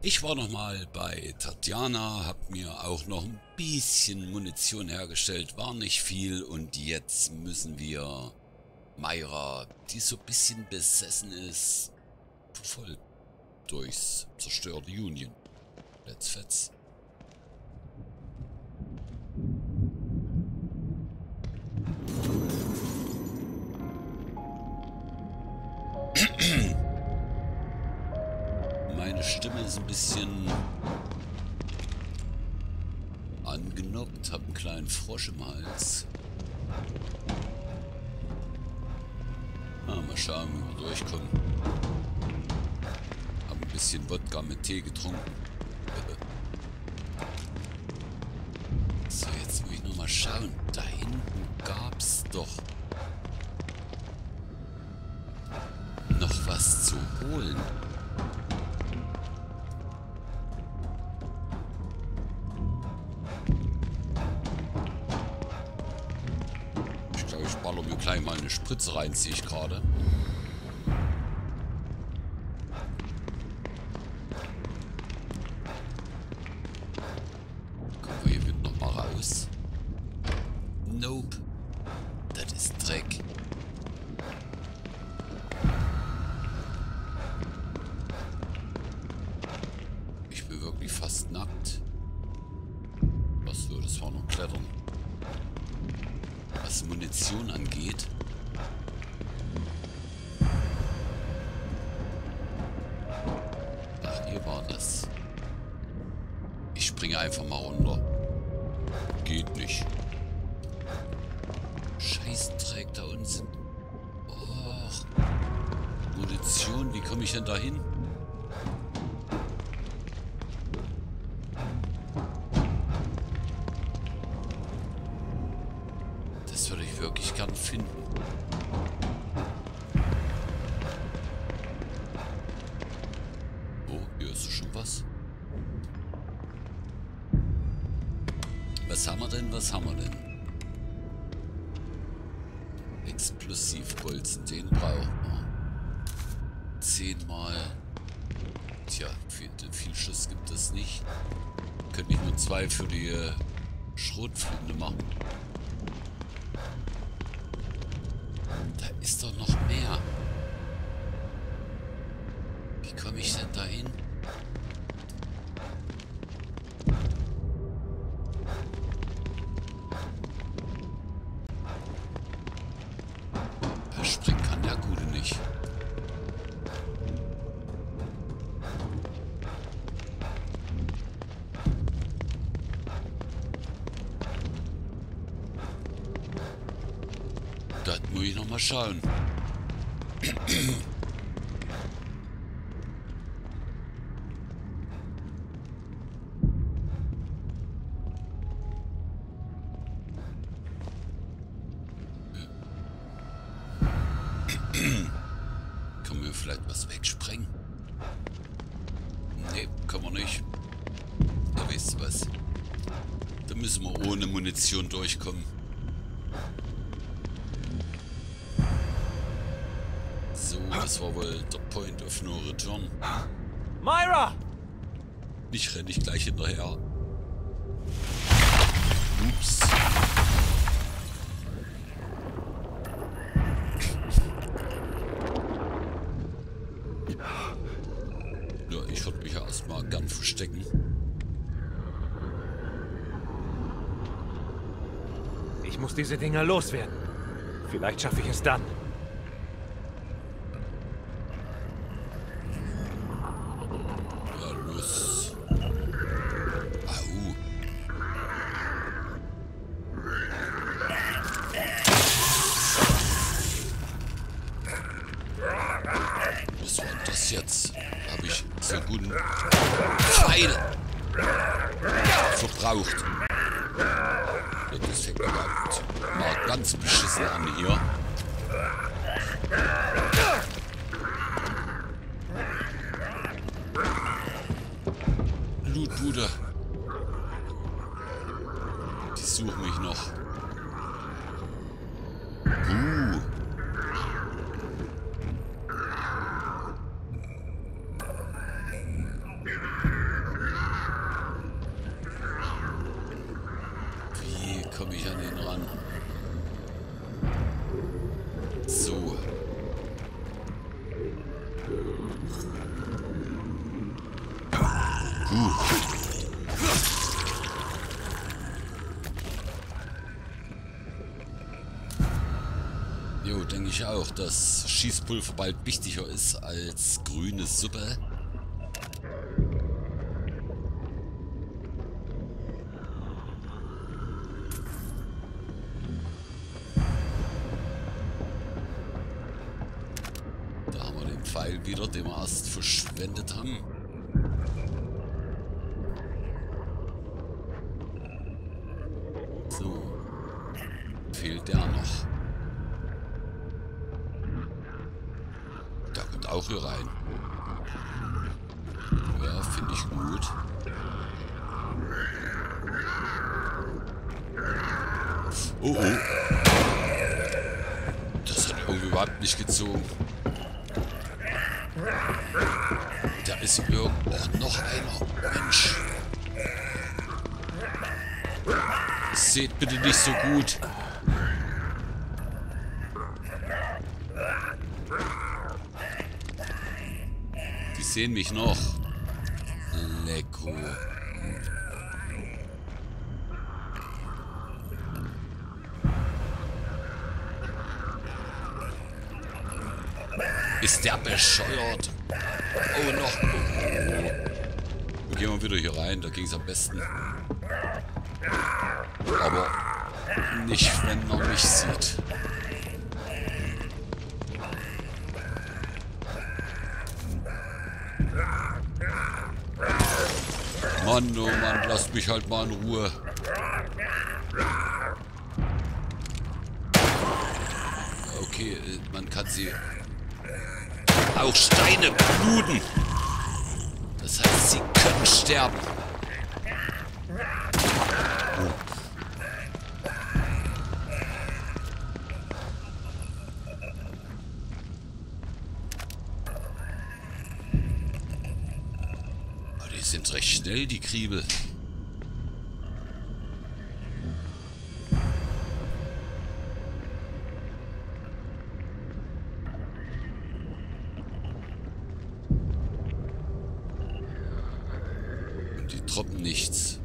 Ich war nochmal bei Tatjana, habe mir auch noch ein bisschen Munition hergestellt, war nicht viel und jetzt müssen wir Mayra, die so ein bisschen besessen ist, voll durchs zerstörte Union. Let's fetz. Meine Stimme ist ein bisschen angenockt, habe einen kleinen Frosch im Hals. Mal schauen, wie wir durchkommen. Habe ein bisschen Wodka mit Tee getrunken. So, jetzt will ich noch mal schauen. Da hinten gab es doch noch was zu holen. Ich glaube, ich baller mir gleich mal eine Spritze rein, sehe ich gerade. Gucken wir hier wieder noch mal raus. Nope. Das ist Dreck. Ich bin wirklich fast nackt. Was würde es war noch klettern? Was Munition angeht. Ach, hier war das. Ich springe einfach mal runter. Geht nicht. Scheißdreck, da unten sind... Och. Munition, wie komme ich denn da hin? Das würde ich wirklich gern finden. Oh, hier ist schon was. Was haben wir denn? Was haben wir denn? Explosivbolzen, den brauchen wir. 10 Mal. Tja, viel Schuss gibt es nicht. Könnte ich nur 2 für die Schrotflinte machen. Da ist doch noch mehr. Wie komme ich denn da hin? Springen kann der Gute nicht. Das muss ich noch mal schauen. Können wir vielleicht was wegsprengen? Ne, können wir nicht. Da weißt du was. Da müssen wir ohne Munition durchkommen. So, das war wohl der Point of No Return. Mayra! Ich renne nicht gleich hinterher. Ups. Ja, ich würde mich ja erstmal gern verstecken. Ich muss diese Dinger loswerden. Vielleicht schaffe ich es dann. Ja, los. Au. Was war denn das jetzt? Habe ich so guten Pfeil verbraucht. Ja, das fängt aber mal ganz beschissen an hier. Blutbude. Die suchen mich noch. Jo, denke ich auch, dass Schießpulver bald wichtiger ist als grüne Suppe. Da haben wir den Pfeil wieder, den wir erst verschwendet haben. So, fehlt der noch. Der kommt auch hier rein. Ja, finde ich gut. Oh, oh. Das hat irgendwie überhaupt nicht gezogen. Da ist irgendwo noch einer. Mensch. Seht bitte nicht so gut. Die sehen mich noch. Lecko. Ist der bescheuert? Oh, noch. Oh. Gehen wir wieder hier rein, da ging es am besten. Aber nicht, wenn er mich sieht. Mann, oh Mann, lasst mich halt mal in Ruhe. Okay, man kann sie... Auch Steine bluten. Das heißt, sie können sterben. Oh. Oh, die sind recht schnell, die Kriebel. Droppen nichts.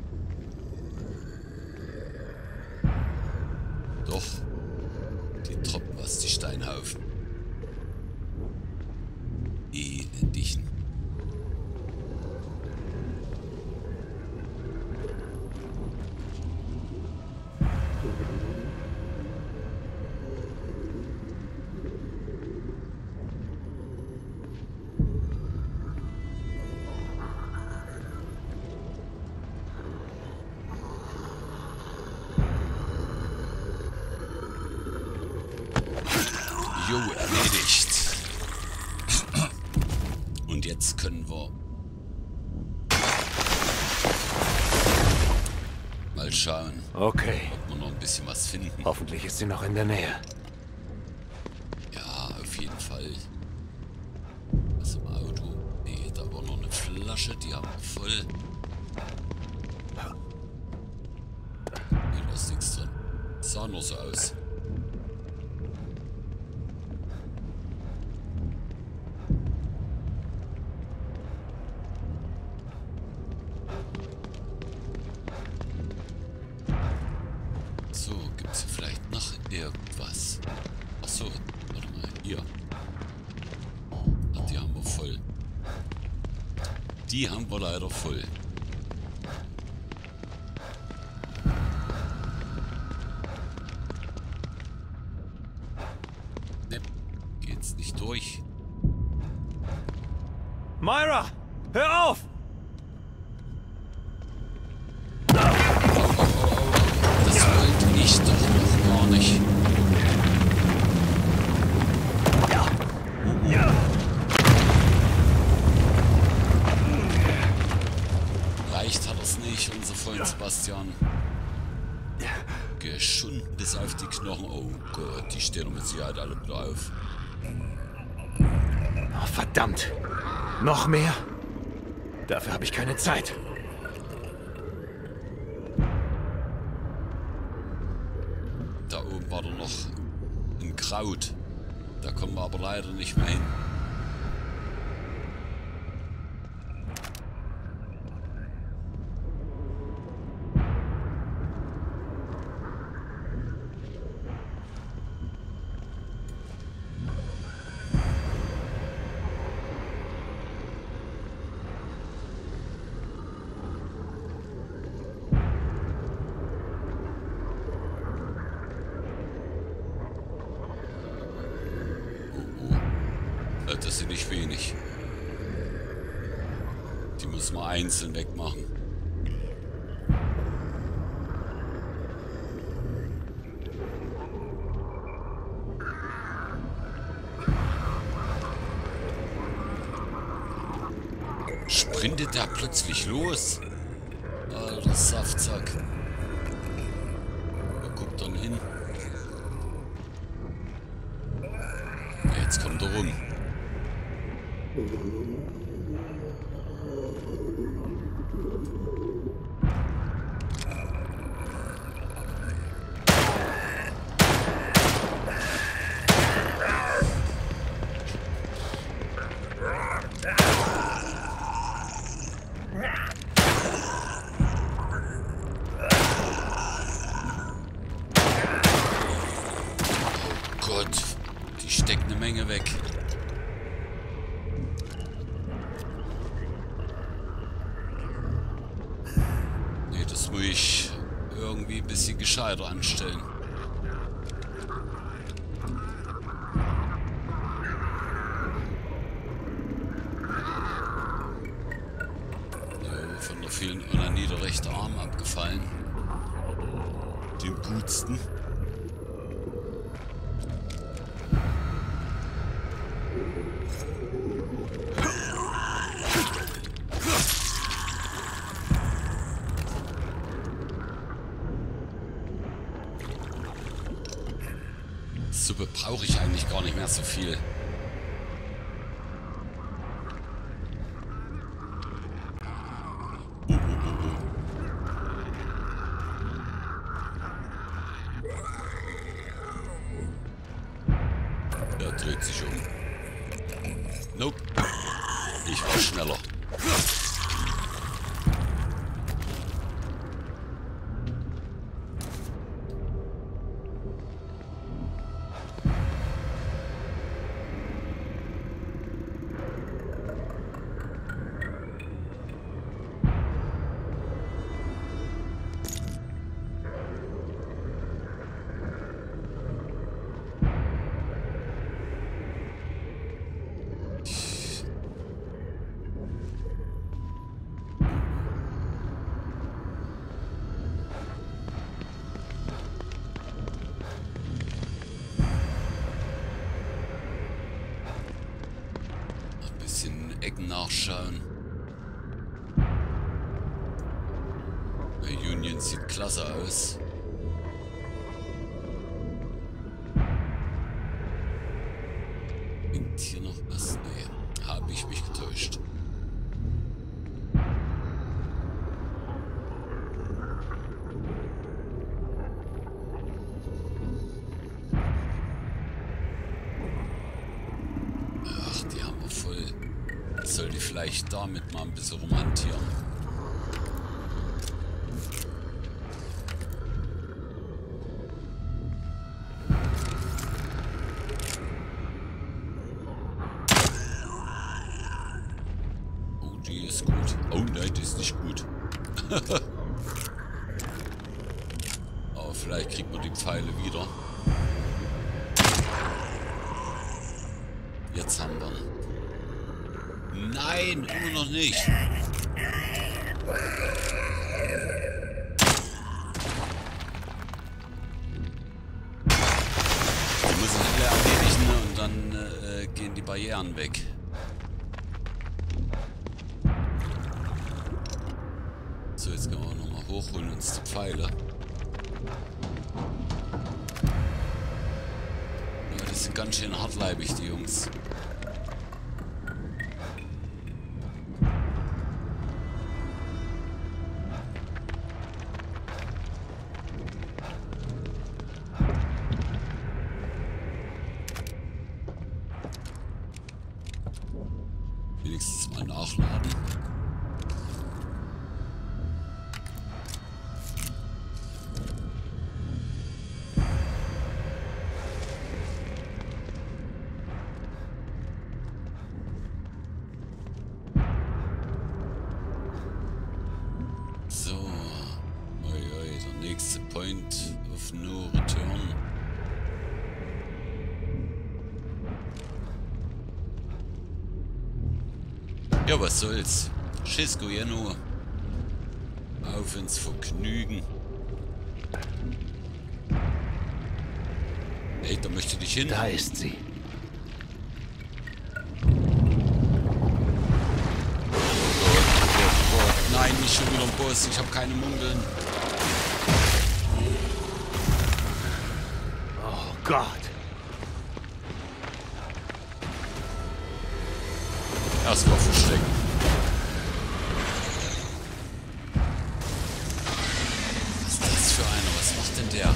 Doch, die droppen was, die Steinhaufen. Elendigen. Jo, erledigt. Und jetzt können wir mal schauen, Okay. ob wir noch ein bisschen was finden. Hoffentlich ist sie noch in der Nähe. Ja, auf jeden Fall. Was im Auto? Nee, da war noch eine Flasche, die haben wir voll. Nee, da ist nichts drin. Sah nur so aus. So, gibt es vielleicht noch irgendwas? Achso, warte mal, hier. Die haben wir voll. Die haben wir leider voll. Ne, geht's nicht durch. Myra! Hör auf! Das wollte ich doch noch gar nicht. Leicht hat er's nicht, unser Freund Sebastian. Geschunden bis auf die Knochen. Oh Gott, die stehen mit Sicherheit alle wieder auf. Oh, verdammt! Noch mehr? Dafür habe ich keine Zeit. Da oben war doch noch ein Kraut. Da kommen wir aber leider nicht mehr hin. wirklich wenig. Die müssen wir einzeln wegmachen. Sprintet der plötzlich los? Alter Saftsack. Wo guckt dann hin? Jetzt kommt er rum. Steckt eine Menge weg. Nee, das muss ich irgendwie ein bisschen gescheiter anstellen. Von der vielen Onanie der rechte Arm abgefallen. Dem gutsten. Suppe brauche ich eigentlich gar nicht mehr so viel. Der dreht sich um. Nope. Ich war schneller. Ecken nachschauen. Der Union sieht klasse aus. Winkt hier noch was? Nee, habe ich mich getäuscht. Ach, die haben wir voll. Sollte ich vielleicht damit mal ein bisschen rumhantieren. Oh, die ist gut. Oh nein, die ist nicht gut. Aber vielleicht kriegt man die Pfeile wieder. Jetzt haben wir ihn. Nein, immer noch nicht. Die müssen alle erledigen und dann gehen die Barrieren weg. So, jetzt gehen wir nochmal hochholen uns die Pfeile. Ja, die sind ganz schön hartleibig, die Jungs. Wenigstens mal nachladen. So. Oi, der nächste Point of No Return. Ja, was soll's. Schisko ja nur. Auf ins Vergnügen. Ey, da möchte ich hin. Da ist sie. Nein, nicht schon wieder ein Boss. Ich habe keine Mundeln. Oh Gott. Erstmal verstecken. Was ist das für einer? Was macht denn der?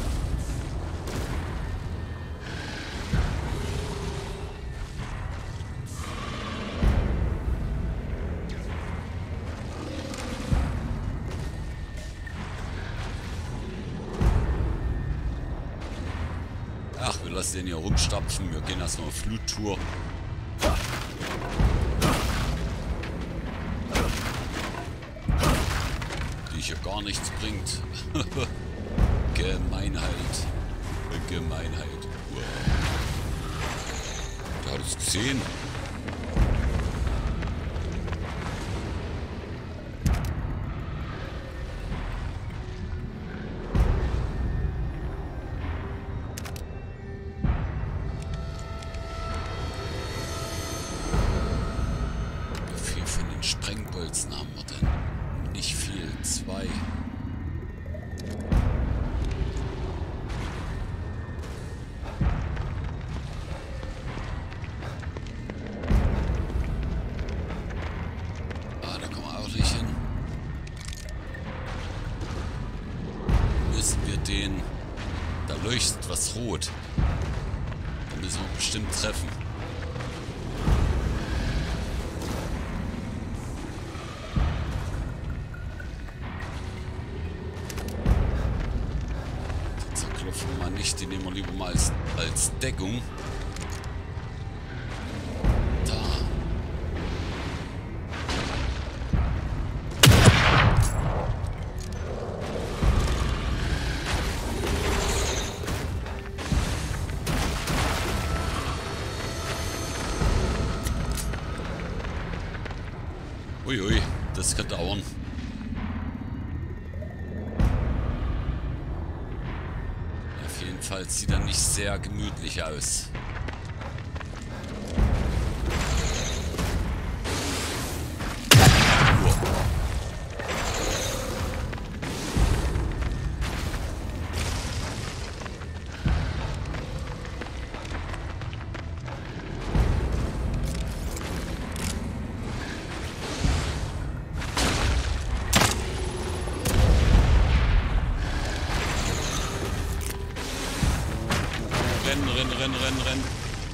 Ach, wir lassen den hier rumstapfen. Wir gehen erstmal auf Fluttour. Die hier gar nichts bringt. Gemeinheit. Gemeinheit. Wow. Der hat es gesehen. Wie viel von den Sprengbolzen haben wir denn? Nicht viel. 2. Ah, da kommen wir auch nicht hin. Müssen wir den... Da leuchtet was rot. Da müssen wir bestimmt treffen. Zerklopfen wir mal nicht, den nehmen wir lieber mal als Deckung. Da. Uiui, das kann dauern. Auf jeden Fall sieht er nicht sehr gemütlich aus. Rennen.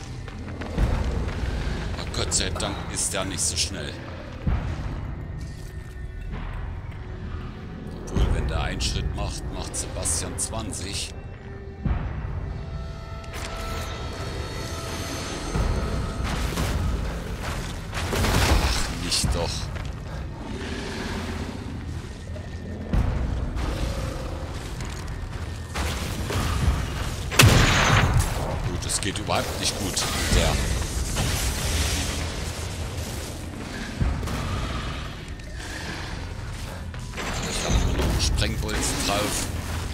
Oh, Gott sei Dank ist der nicht so schnell. Obwohl, wenn der einen Schritt macht, macht Sebastian 20. Ach, nicht doch. Das geht überhaupt nicht gut. Der. Ich habe nur noch Sprengbolzen drauf.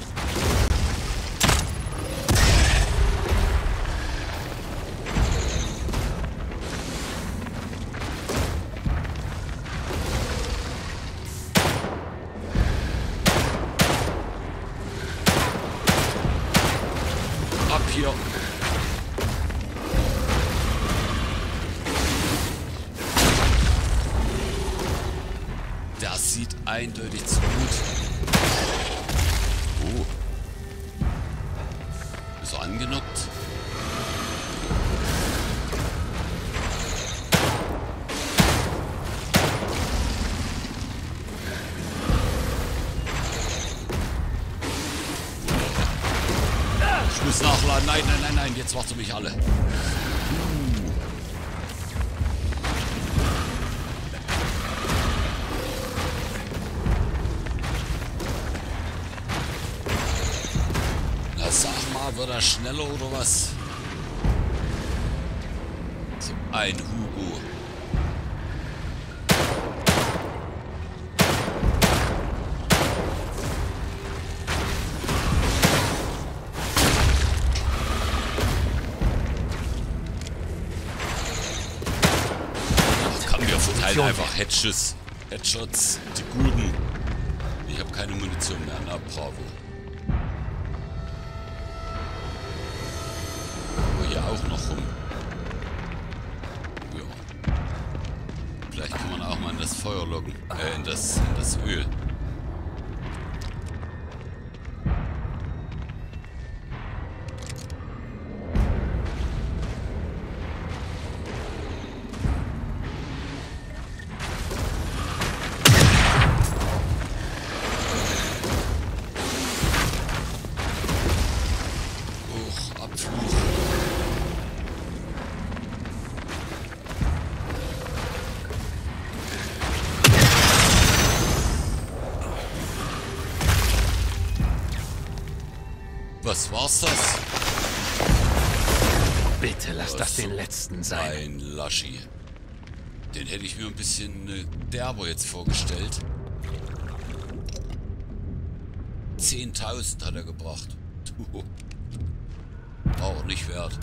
Ab hier. Das sieht eindeutig zu gut. Oh. Ist er angenockt? Ich muss nachladen. Nein. Jetzt macht er mich alle. Sag mal, wird er schneller oder was? So ein Hugo. Munition einfach Headshots. Headshots, die guten. Ich habe keine Munition mehr. Na, bravo. Aber hier auch noch rum. Ja. Vielleicht kann man auch mal in das Feuer loggen. In das Öl. Was war's das? Bitte lass das den letzten sein. Ein Laschi. Den hätte ich mir ein bisschen derber jetzt vorgestellt. 10.000 hat er gebracht. War auch nicht wert.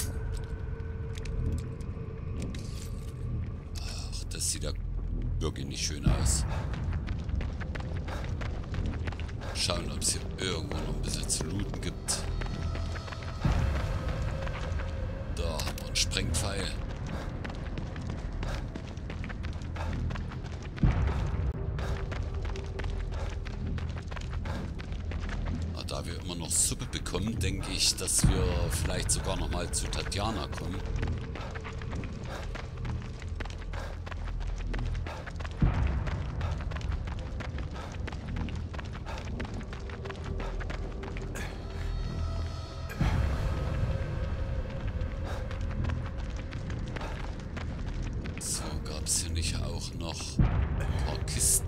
Ach, das sieht ja wirklich nicht schön aus. Schauen, ob es hier irgendwo noch ein bisschen zu looten gibt. Da haben wir einen Sprengpfeil. Na, da wir immer noch Suppe bekommen, denke ich, dass wir vielleicht sogar noch mal zu Tatjana kommen. Gab's hier nicht auch noch ein paar Kisten?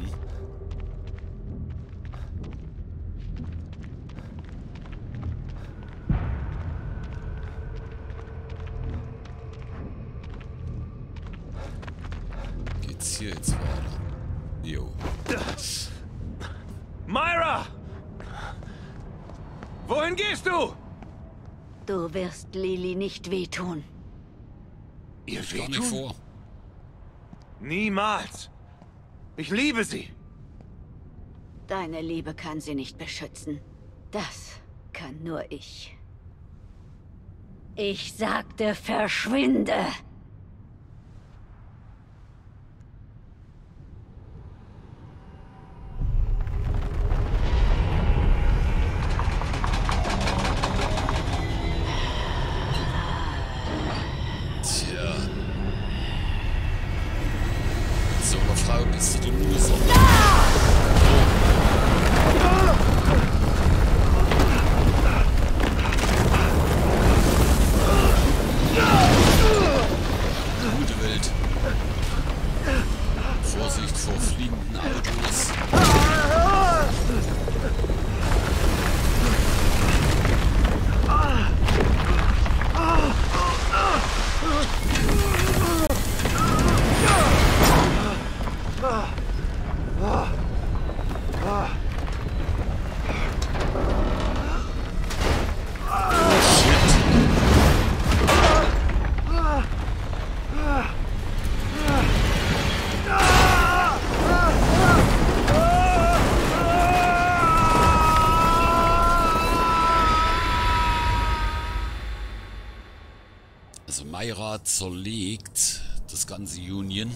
Geht's hier jetzt weiter? Jo. Myra! Wohin gehst du? Du wirst Lily nicht wehtun. Ihr Gar nicht vor. Niemals. Ich liebe sie. Deine Liebe kann sie nicht beschützen. Das kann nur ich. Ich sagte, verschwinde! Tja. So eine Frau bist du denn Loser. Gute Welt. Vorsicht vor fliegenden Autos. Also Myra zerlegt das ganze Union.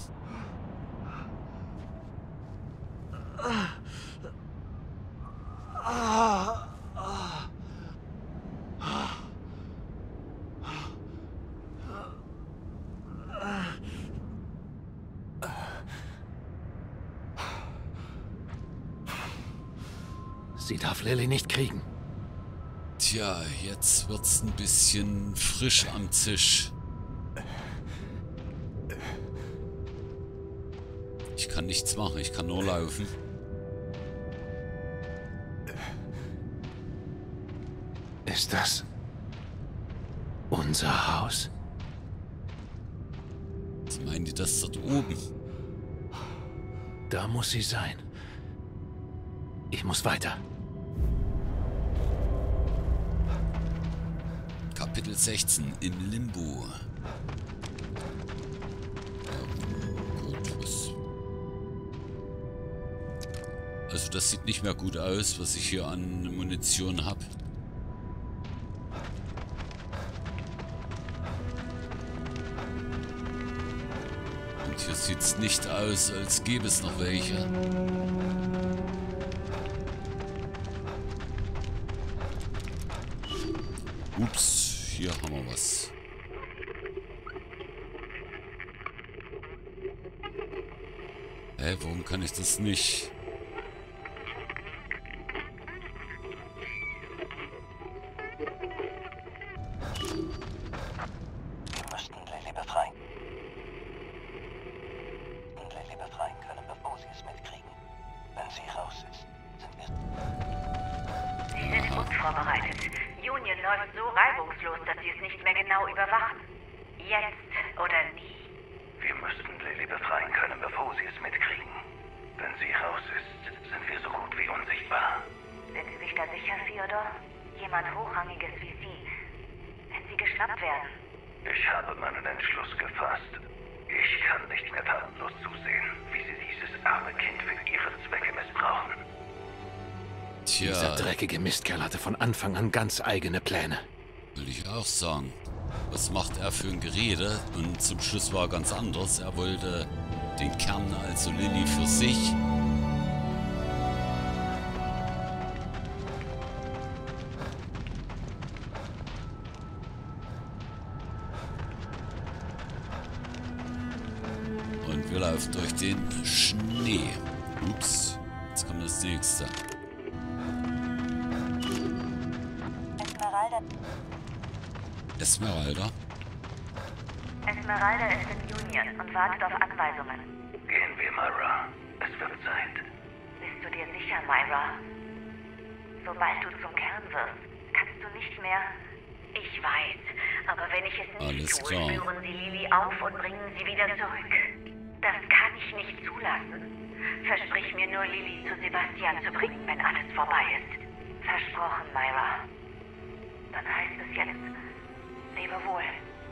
Sie darf Lily nicht kriegen. Tja, jetzt wird's ein bisschen frisch am Tisch. Ich kann nichts machen, ich kann nur laufen. Ist das unser Haus? Was meinen die das dort oben? Da muss sie sein. Ich muss weiter. Kapitel 16 im Limbo. Ja, gut, was Also das sieht nicht mehr gut aus, was ich hier an Munition habe. Und hier sieht es nicht aus, als gäbe es noch welche. Ups, hier haben wir was. Hä, warum kann ich das nicht? Wir müssten Lily befreien. Lily befreien können, bevor sie es mitkriegen. Wenn sie raus ist, sind wir... Sie sind unvorbereitet. Union läuft so reibungslos, dass sie es nicht mehr genau überwachen. Jetzt oder nie. Wir müssten Lily befreien können, bevor sie es mitkriegen. Wenn sie raus ist, sind wir so gut wie unsichtbar. Sind Sie sich da sicher, Theodor? Jemand Hochrangiges wie Sie. Wenn Sie geschnappt werden. Ich habe meinen Entschluss gefasst. Ich kann nicht mehr tatenlos zusehen, wie sie dieses arme Kind für ihre Zwecke missbrauchen. Dieser Tja, dreckige Mistkerl hatte von Anfang an ganz eigene Pläne. will ich auch sagen. Was macht er für ein Gerede? Und zum Schluss war er ganz anders. Er wollte den Kern, also Lily, für sich. Und wir laufen durch den Schnee. Ups, jetzt kommt das nächste. Esmeralda. Esmeralda ist in Union und wartet auf Anweisungen. Gehen wir, Myra. Es wird Zeit. Bist du dir sicher, Myra? Sobald du zum Kern wirst, kannst du nicht mehr... Ich weiß, aber wenn ich es nicht Alles tue, klar. spüren sie Lily auf und bringen sie wieder zurück. Das kann ich nicht zulassen. Versprich mir nur, Lily zu Sebastian zu bringen, wenn alles vorbei ist. Versprochen, Myra. Dann heißt es jetzt... Lebe wohl.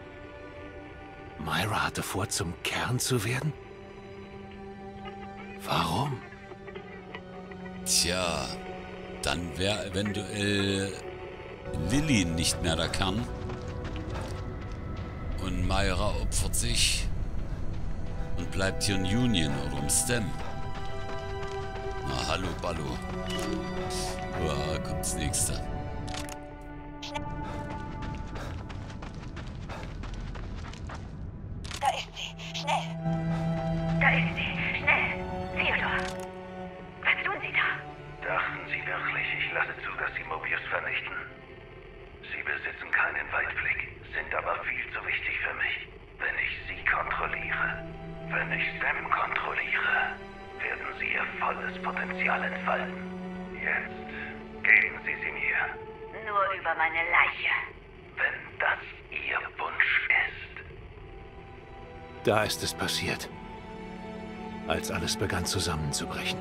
Myra hatte vor, zum Kern zu werden? Warum? Tja, dann wäre eventuell Lily nicht mehr der Kern. Und Myra opfert sich und bleibt hier in Union oder im Stem. Na, hallo, Ballo. Oh, kommt das nächste. Da ist sie. Schnell. Da ist sie. Schnell. Theodor. Was tun Sie da? Dachten Sie wirklich, ich lasse zu, dass Sie Mobius vernichten? Sie besitzen keinen Weitblick, sind aber viel zu wichtig für mich. Wenn ich Sie kontrolliere, wenn ich STEM kontrolliere, werden Sie Ihr volles Potenzial entfalten. Jetzt geben Sie sie mir, Nur über meine Leiche. wenn das Ihr Wunsch ist. Da ist es passiert. Als alles begann zusammenzubrechen.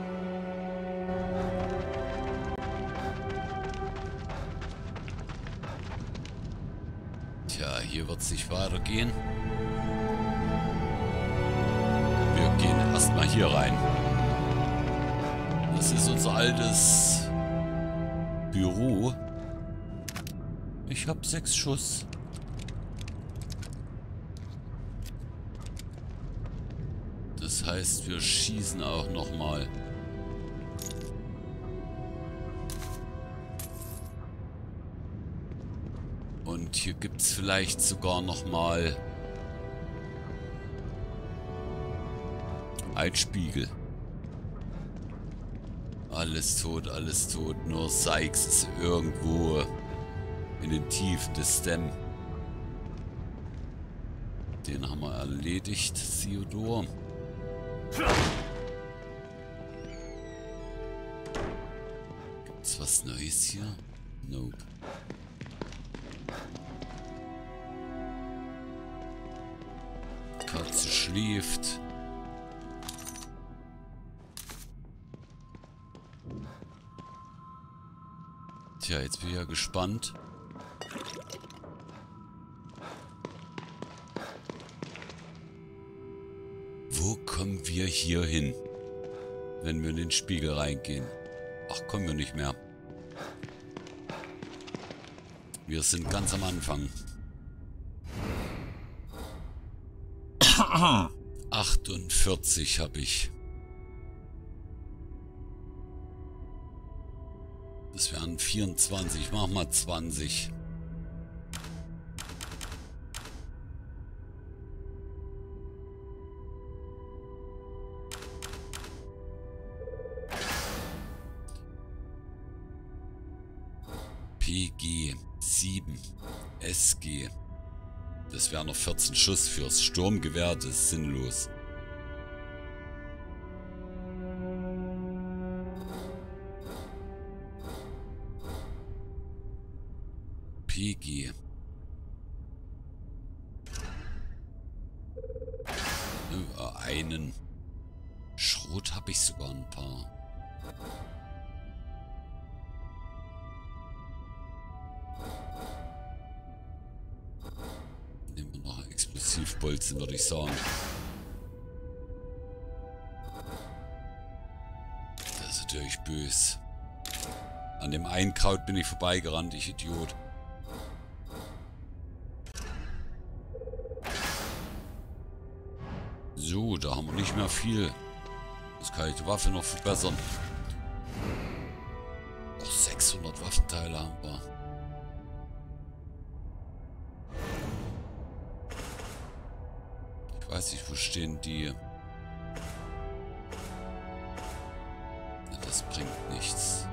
Tja, hier wird es nicht weitergehen. Wir gehen erstmal hier rein. Das ist unser altes Büro. Ich habe 6 Schuss. Das heißt, wir schießen auch noch mal. Und hier gibt es vielleicht sogar noch mal ein Spiegel. Alles tot, nur Sykes ist irgendwo in den Tiefen des Stem. Den haben wir erledigt, Theodor. Gibt's was Neues hier? Nope. Katze schläft. Tja, jetzt bin ich ja gespannt. Wo kommen wir hier hin? wenn wir in den Spiegel reingehen. Ach, kommen wir nicht mehr. Wir sind ganz am Anfang. 48 habe ich. Das wären 24. Mach mal 20. PG 7 SG. Das wären noch 14 Schuss fürs Sturmgewehr, das ist sinnlos. PG. Einen. Schrot habe ich sogar ein paar. Nehmen wir noch Explosivbolzen, würde ich sagen. Das ist natürlich böse. An dem einen Kraut bin ich vorbeigerannt, ich Idiot. So, da haben wir nicht mehr viel. Das kann ich die Waffe noch verbessern. Auch 600 Waffenteile haben wir. Ich weiß nicht, wo stehen die. Das bringt nichts.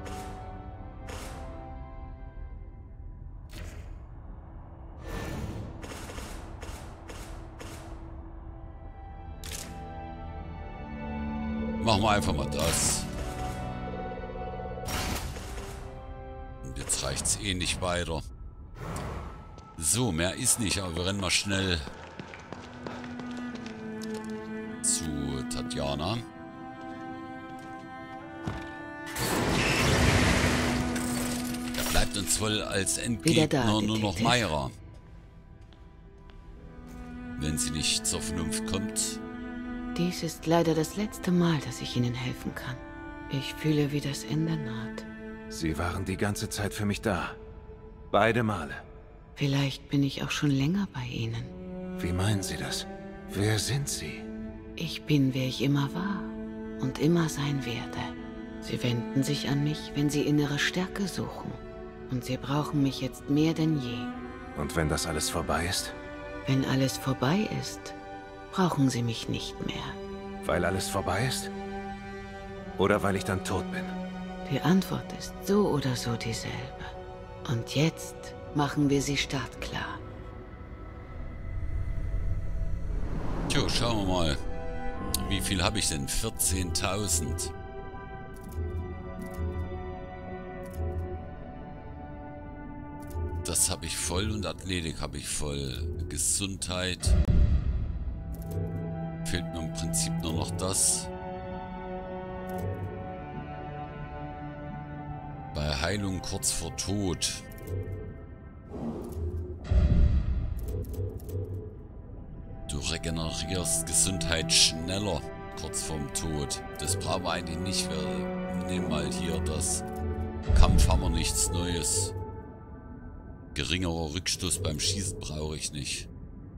Machen wir einfach mal das. Und jetzt reicht es eh nicht weiter. So, mehr ist nicht, aber wir rennen mal schnell zu Tatjana. Da bleibt uns wohl als Endgegner nur noch Mayra. Wenn sie nicht zur Vernunft kommt. Dies ist leider das letzte Mal, dass ich Ihnen helfen kann. Ich fühle, wie das Ende naht. Sie waren die ganze Zeit für mich da. Beide Male. Vielleicht bin ich auch schon länger bei Ihnen. Wie meinen Sie das? Wer sind Sie? Ich bin, wer ich immer war und immer sein werde. Sie wenden sich an mich, wenn Sie innere Stärke suchen. Und Sie brauchen mich jetzt mehr denn je. Und wenn das alles vorbei ist? Wenn alles vorbei ist, brauchen Sie mich nicht mehr. Weil alles vorbei ist? Oder weil ich dann tot bin? Die Antwort ist so oder so dieselbe. Und jetzt machen wir sie startklar. Tja, schauen wir mal. Wie viel habe ich denn? 14.000. Das habe ich voll und Athletik habe ich voll. Gesundheit. Fehlt mir im Prinzip nur noch das. Bei Heilung kurz vor Tod. Du regenerierst Gesundheit schneller kurz vorm Tod. Das brauchen wir eigentlich nicht. Wir nehmen mal hier das. Kampf haben wir nichts Neues. Geringerer Rückstoß beim Schießen brauche ich nicht.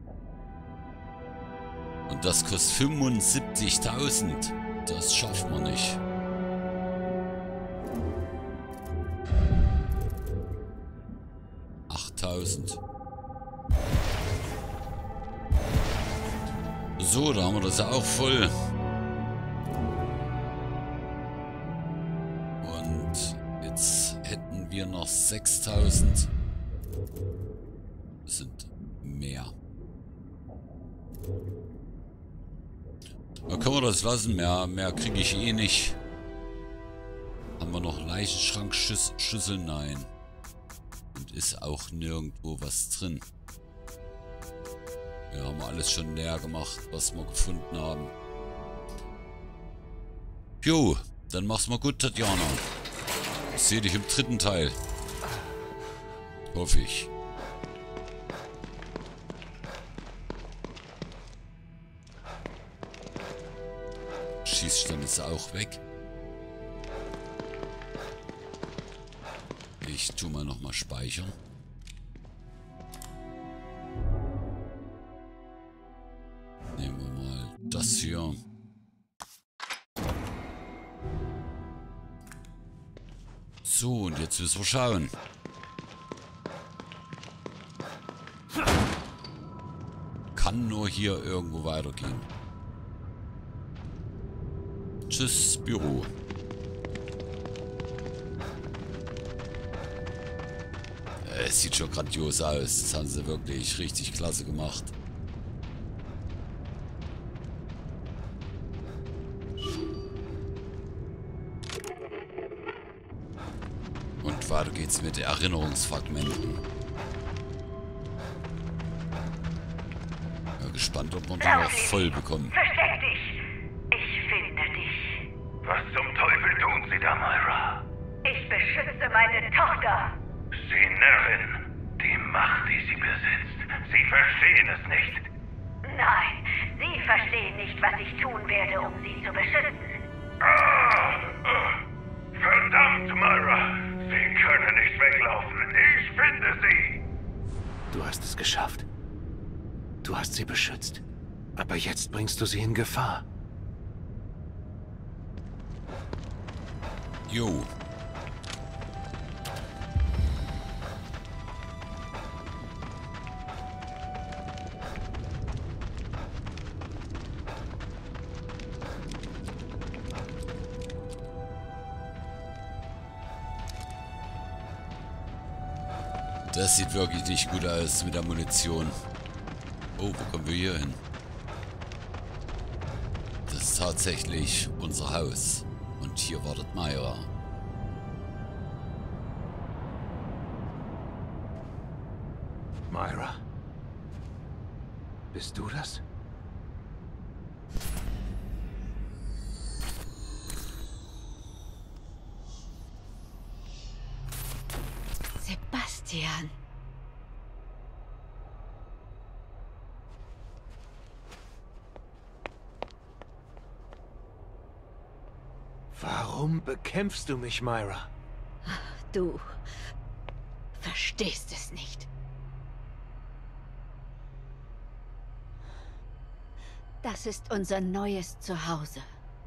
Und das kostet 75.000. Das schaffen wir nicht. So, da haben wir das ja auch voll. Und jetzt hätten wir noch 6.000. Das sind mehr. Da können wir das lassen. Mehr kriege ich eh nicht. Haben wir noch Leichenschrankschüsseln? Nein. Und ist auch nirgendwo was drin. Wir haben alles schon leer gemacht, was wir gefunden haben. Jo, dann mach's mal gut, Tatjana. Ich sehe dich im 3. Teil. Hoffe ich. Schieß Gegenstand ist auch weg. Ich tue mal nochmal speichern. Nehmen wir mal das hier. So, und jetzt müssen wir schauen. Kann nur hier irgendwo weitergehen. Tschüss, Büro. Es sieht schon grandios aus. Das haben sie wirklich richtig klasse gemacht. Und weiter geht's mit Erinnerungsfragmenten. Ja, gespannt, ob wir die noch voll bekommen. Versteck dich! Ich finde dich. Was zum Teufel tun Sie da, Myra? Ich beschütze meine Tochter. Sie Närrin. Die Macht, die Sie besitzt. Sie verstehen es nicht. Nein, Sie verstehen nicht, was ich tun werde, um sie zu beschützen. Verdammt, Myra. Sie können nicht weglaufen. Ich finde Sie. Du hast es geschafft. Du hast sie beschützt. Aber jetzt bringst du sie in Gefahr. Jo. Das sieht wirklich nicht gut aus mit der Munition. Oh, wo kommen wir hier hin? Das ist tatsächlich unser Haus. Und hier wartet Myra. Myra? Bist du das? Sebastian. Warum bekämpfst du mich, Myra? Du verstehst es nicht. Das ist unser neues Zuhause.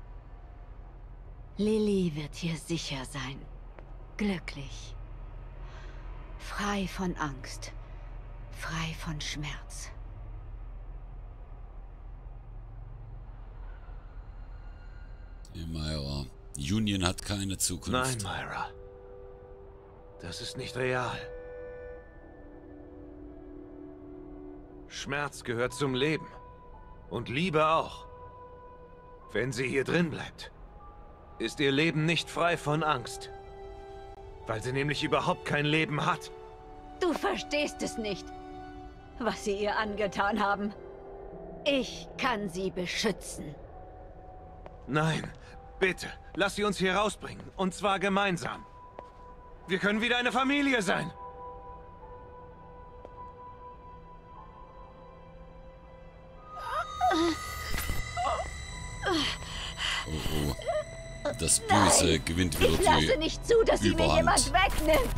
Lily wird hier sicher sein. Glücklich. Frei von Angst. Frei von Schmerz. Die Myra. Union hat keine Zukunft. Nein, Myra. Das ist nicht real. Schmerz gehört zum Leben. Und Liebe auch. Wenn sie hier drin bleibt, ist ihr Leben nicht frei von Angst. Weil sie nämlich überhaupt kein Leben hat. Du verstehst es nicht, was sie ihr angetan haben. Ich kann sie beschützen. Nein, bitte, lass sie uns hier rausbringen. Und zwar gemeinsam. Wir können wieder eine Familie sein. Oh, oh. Das Böse gewinnt wieder Ich lasse nicht zu, dass sie mir jemand wegnimmt.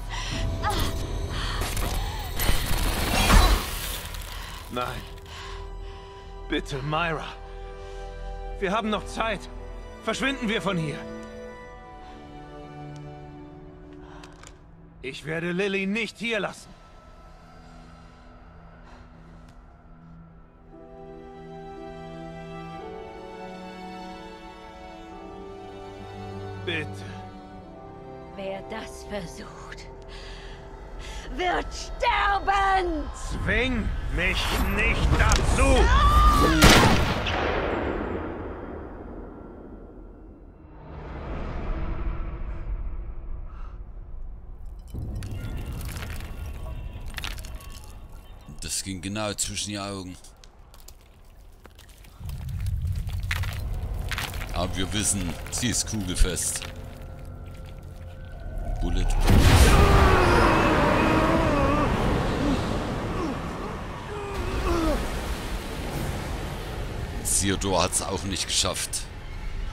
Nein. Bitte, Myra. Wir haben noch Zeit. Verschwinden wir von hier. Ich werde Lily nicht hier lassen. Bitte. Wer das versucht, wird sterben! Zwing mich nicht dazu! Das ging genau zwischen die Augen. Aber wir wissen, sie ist kugelfest. Bullet. Theodor hat es auch nicht geschafft.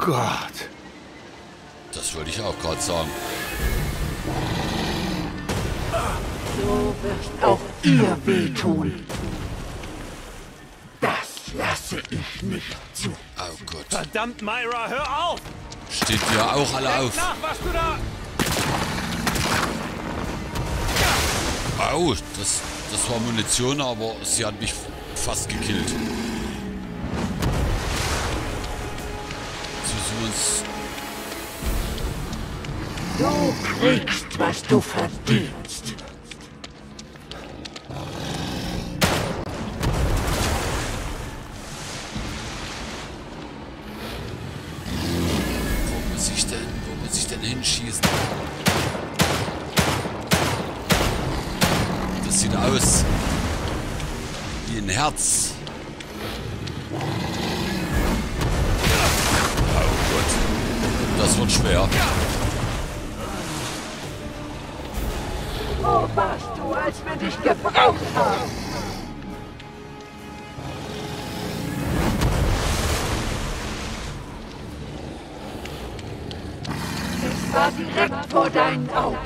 Gott. Das wollte ich auch gerade sagen. So wirst auch ihr wehtun. Das lasse ich nicht zu. Oh Gott. Verdammt, Myra, hör auf! Steht ihr auch alle auf? Nach, was du da... Au, das war Munition, aber sie hat mich fast gekillt. Uns. Du kriegst, was du verdienst. Wo muss ich denn hinschießen? Das sieht aus wie ein Herz. Das wird schwer. Wo warst du, als wir dich gebraucht haben? Es war direkt vor deinen Augen.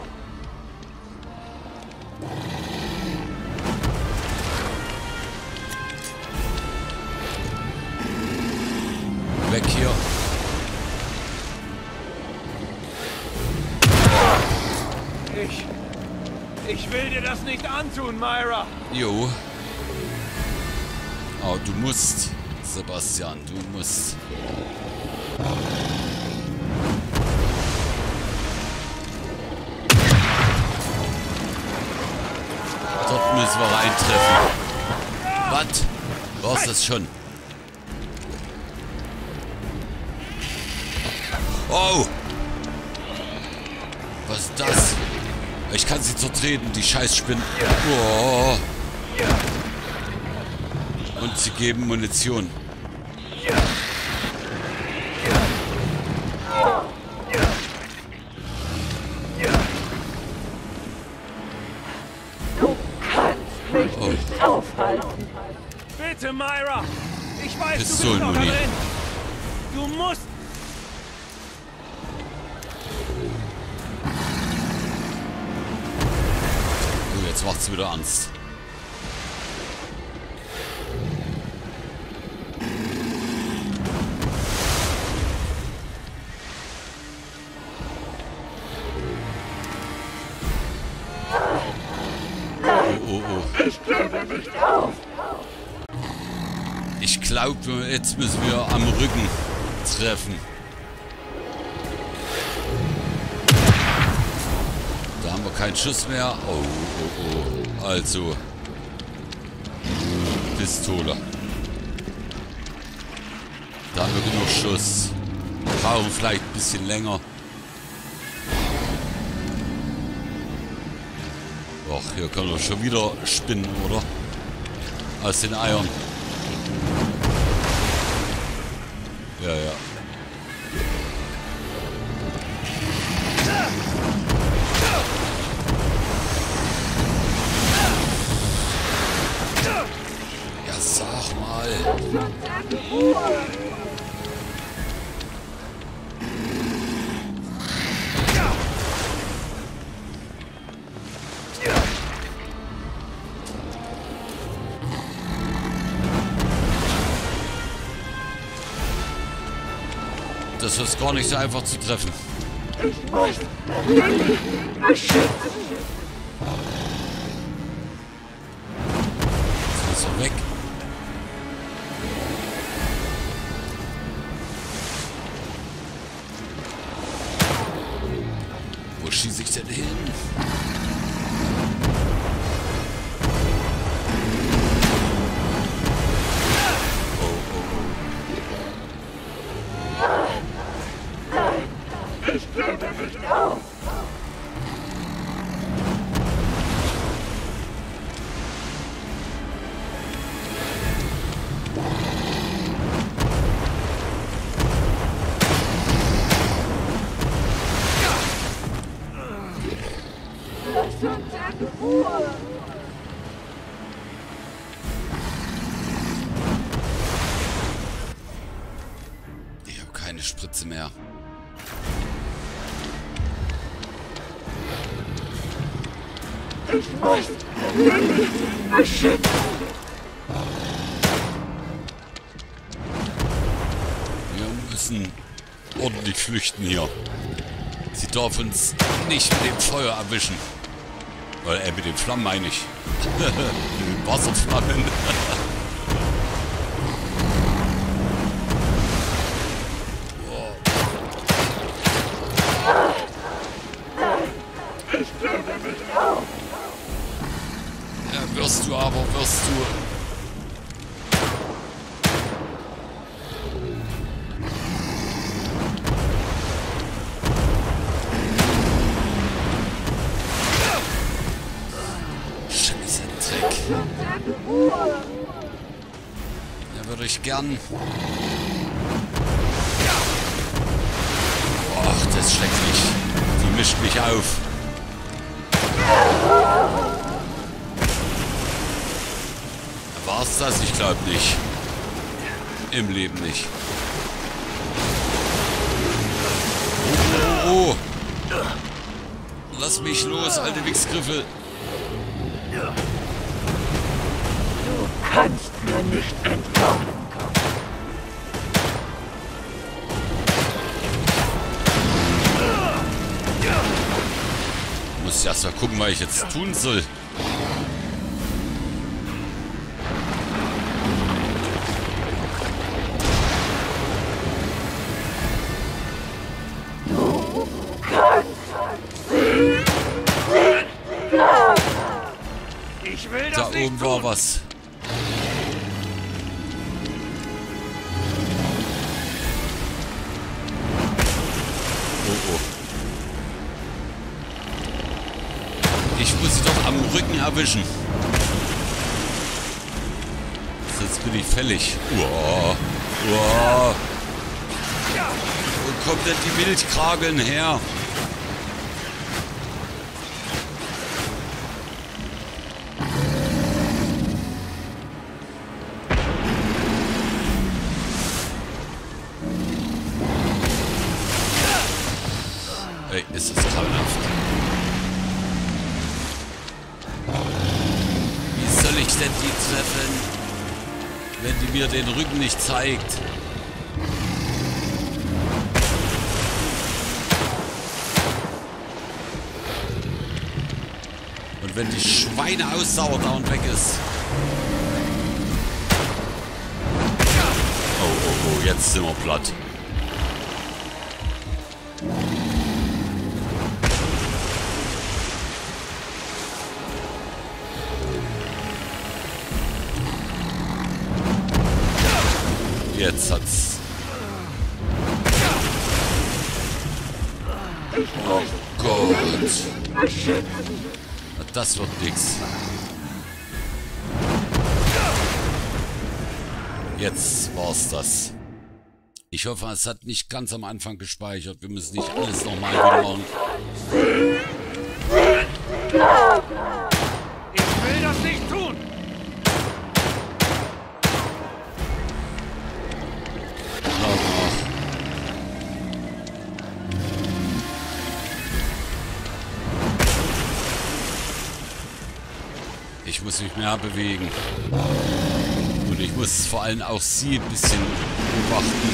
Weg hier. Ich will dir das nicht antun, Myra. Jo. Oh, du musst, Sebastian, du musst. Dort müssen wir reintreffen. Was? War's das schon? Oh! Was ist das? Ich kann sie zertreten, die Scheißspinnen. Oh. Und sie geben Munition. Du kannst mich nicht aufhalten. Bitte, Myra. Ich weiß, du bist noch da Pistolenmuni. drin. Du musst... Jetzt macht's wieder ernst. Oh. Ich gebe nicht auf. Ich glaube, jetzt müssen wir am Rücken treffen. Da haben wir keinen Schuss mehr. Oh. Also. Pistole. Da haben wir genug Schuss. Brauchen vielleicht ein bisschen länger. Och, hier können wir schon wieder spinnen, oder? Aus den Eiern. Ja. Ja, sag mal. Das ist gar nicht so einfach zu treffen. Ich muss Lilly beschützen. Jetzt ist er weg. Wo schieße ich denn hin? Ich gebe nicht auf. Spritze mehr. Ich muss Lilly beschützen. Wir müssen ordentlich flüchten hier. Sie darf uns nicht mit dem Feuer erwischen. Oder mit den Flammen meine ich. Mit den Wasserflammen. Ich gebe nicht auf. Ja, wirst du aber, wirst du. Scheiße, Dreck. Da würde ich gern. Ach, das ist schrecklich. Die mischt mich auf. War's das? Ich glaube nicht. Im Leben nicht. Oh, oh, oh. Lass mich los, alte Wichsgriffel. Du kannst mir nicht entkommen. Ich muss erst mal gucken, was ich jetzt tun soll. Ich will Da das nicht oben war tun. was. Oh, oh. Ich muss sie doch am Rücken erwischen. Sonst bin ich fällig. Uah. Uah. Wo kommt denn die Wildkrageln her? Ey, ist das grauenhaft. Wie soll ich denn die treffen, wenn die mir den Rücken nicht zeigt? Und wenn die Schweine aussauert weg ist. Oh, oh, oh, jetzt sind wir platt. Jetzt hat's. Oh Gott. Das wird nix. Jetzt war's das. Ich hoffe, es hat nicht ganz am Anfang gespeichert. Wir müssen nicht alles nochmal wieder machen. Ich will das nicht tun. Ich muss mich mehr bewegen. Und ich muss vor allem auch sie ein bisschen beobachten.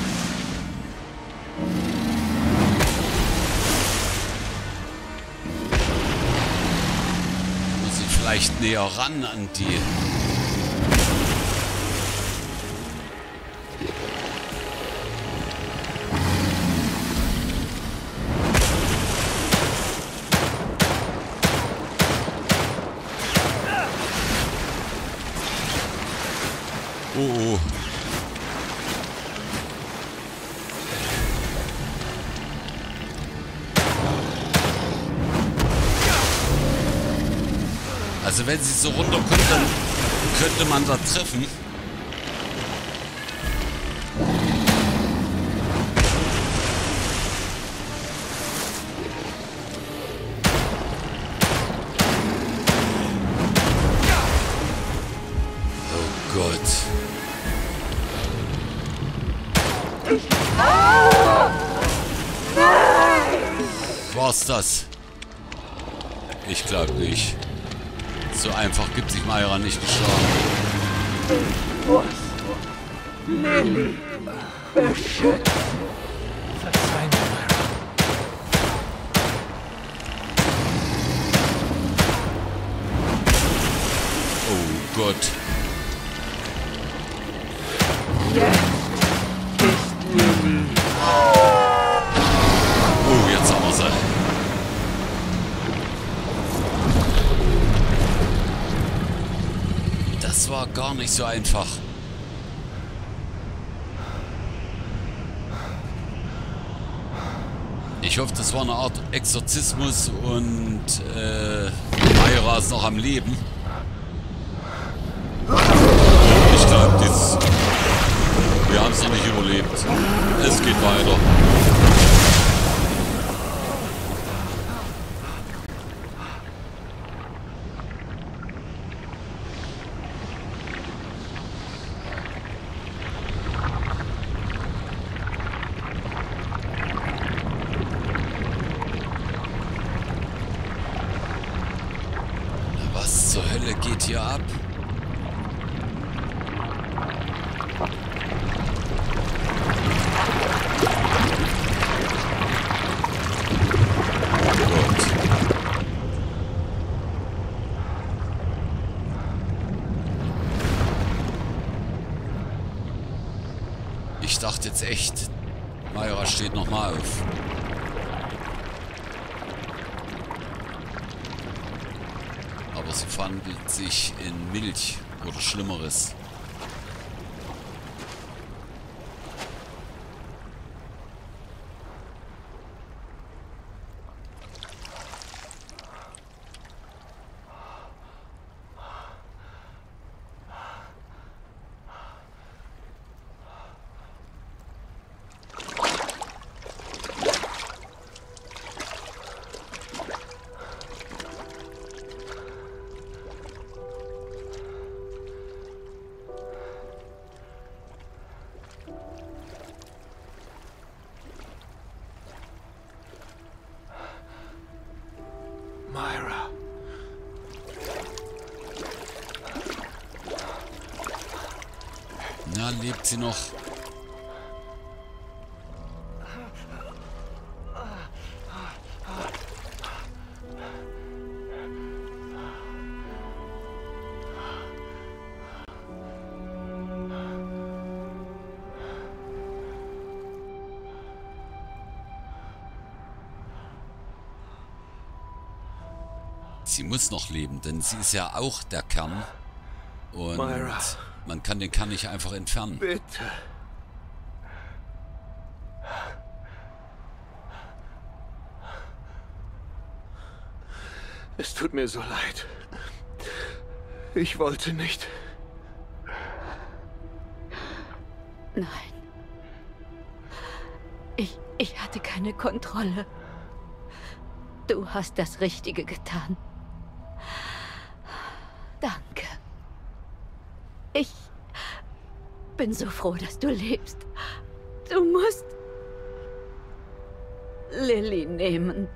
Muss ich vielleicht näher ran an die. Oh, oh. Also wenn sie so runterkommt, dann könnte man da treffen. Oh Gott. war's das? Ich glaube nicht. So einfach gibt sich Mayra nicht geschlagen. Ich muss Lily beschützen. Verzeih mir, Myra. Oh Gott. Jetzt ist Lily. Oh, jetzt haben wir sie. Das war gar nicht so einfach. Ich hoffe, das war eine Art Exorzismus und Mayra ist noch am Leben. Ich glaube, wir haben es noch nicht überlebt. Es geht weiter. Was zur Hölle geht hier ab? Ich dachte jetzt echt, Mayra steht nochmal auf. Aber sie verwandelt sich in Milch oder Schlimmeres. Myra. Na, lebt sie noch? Sie muss noch leben, denn sie ist ja auch der Kern. Und Myra. man kann den Kern nicht einfach entfernen. Bitte. Es tut mir so leid. Ich wollte nicht. Nein. Ich hatte keine Kontrolle. Du hast das Richtige getan. Danke. Ich bin so froh, dass du lebst. Du musst Lily nehmen.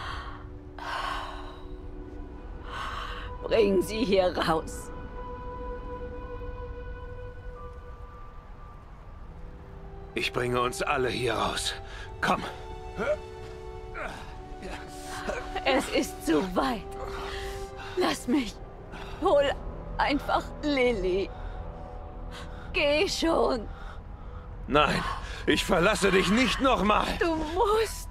Bring sie hier raus. Ich bringe uns alle hier raus. Komm. Es ist zu weit. Lass mich. Hol einfach Lily. Geh schon. Nein, ich verlasse dich nicht nochmal. Du musst.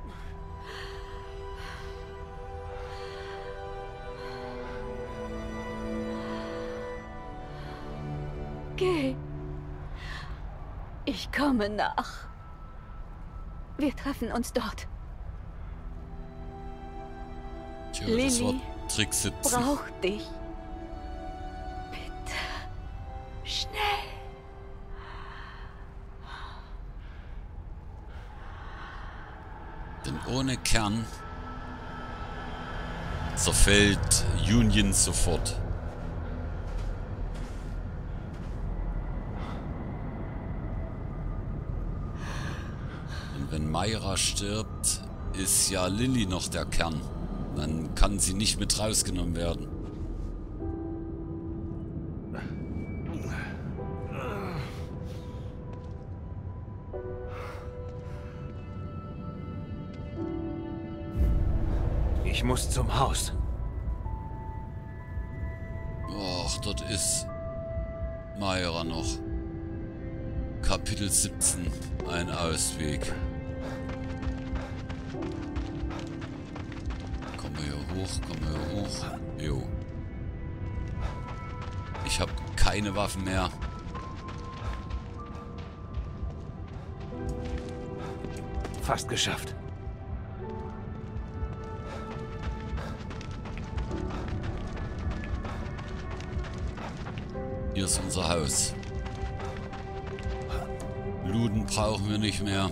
Geh. Ich komme nach. Wir treffen uns dort. Tja, das war Lily Trick 17. braucht dich. Bitte. Schnell. Denn ohne Kern zerfällt Union sofort. Und wenn Mayra stirbt, ist ja Lilly noch der Kern. Dann kann sie nicht mit rausgenommen werden. Ich muss zum Haus. Och, dort ist Mayra noch. Kapitel 17. Ein Ausweg. Kommen wir hier hoch, kommen wir hier hoch. Jo. Ich habe keine Waffen mehr. Fast geschafft. Hier ist unser Haus. Looten brauchen wir nicht mehr.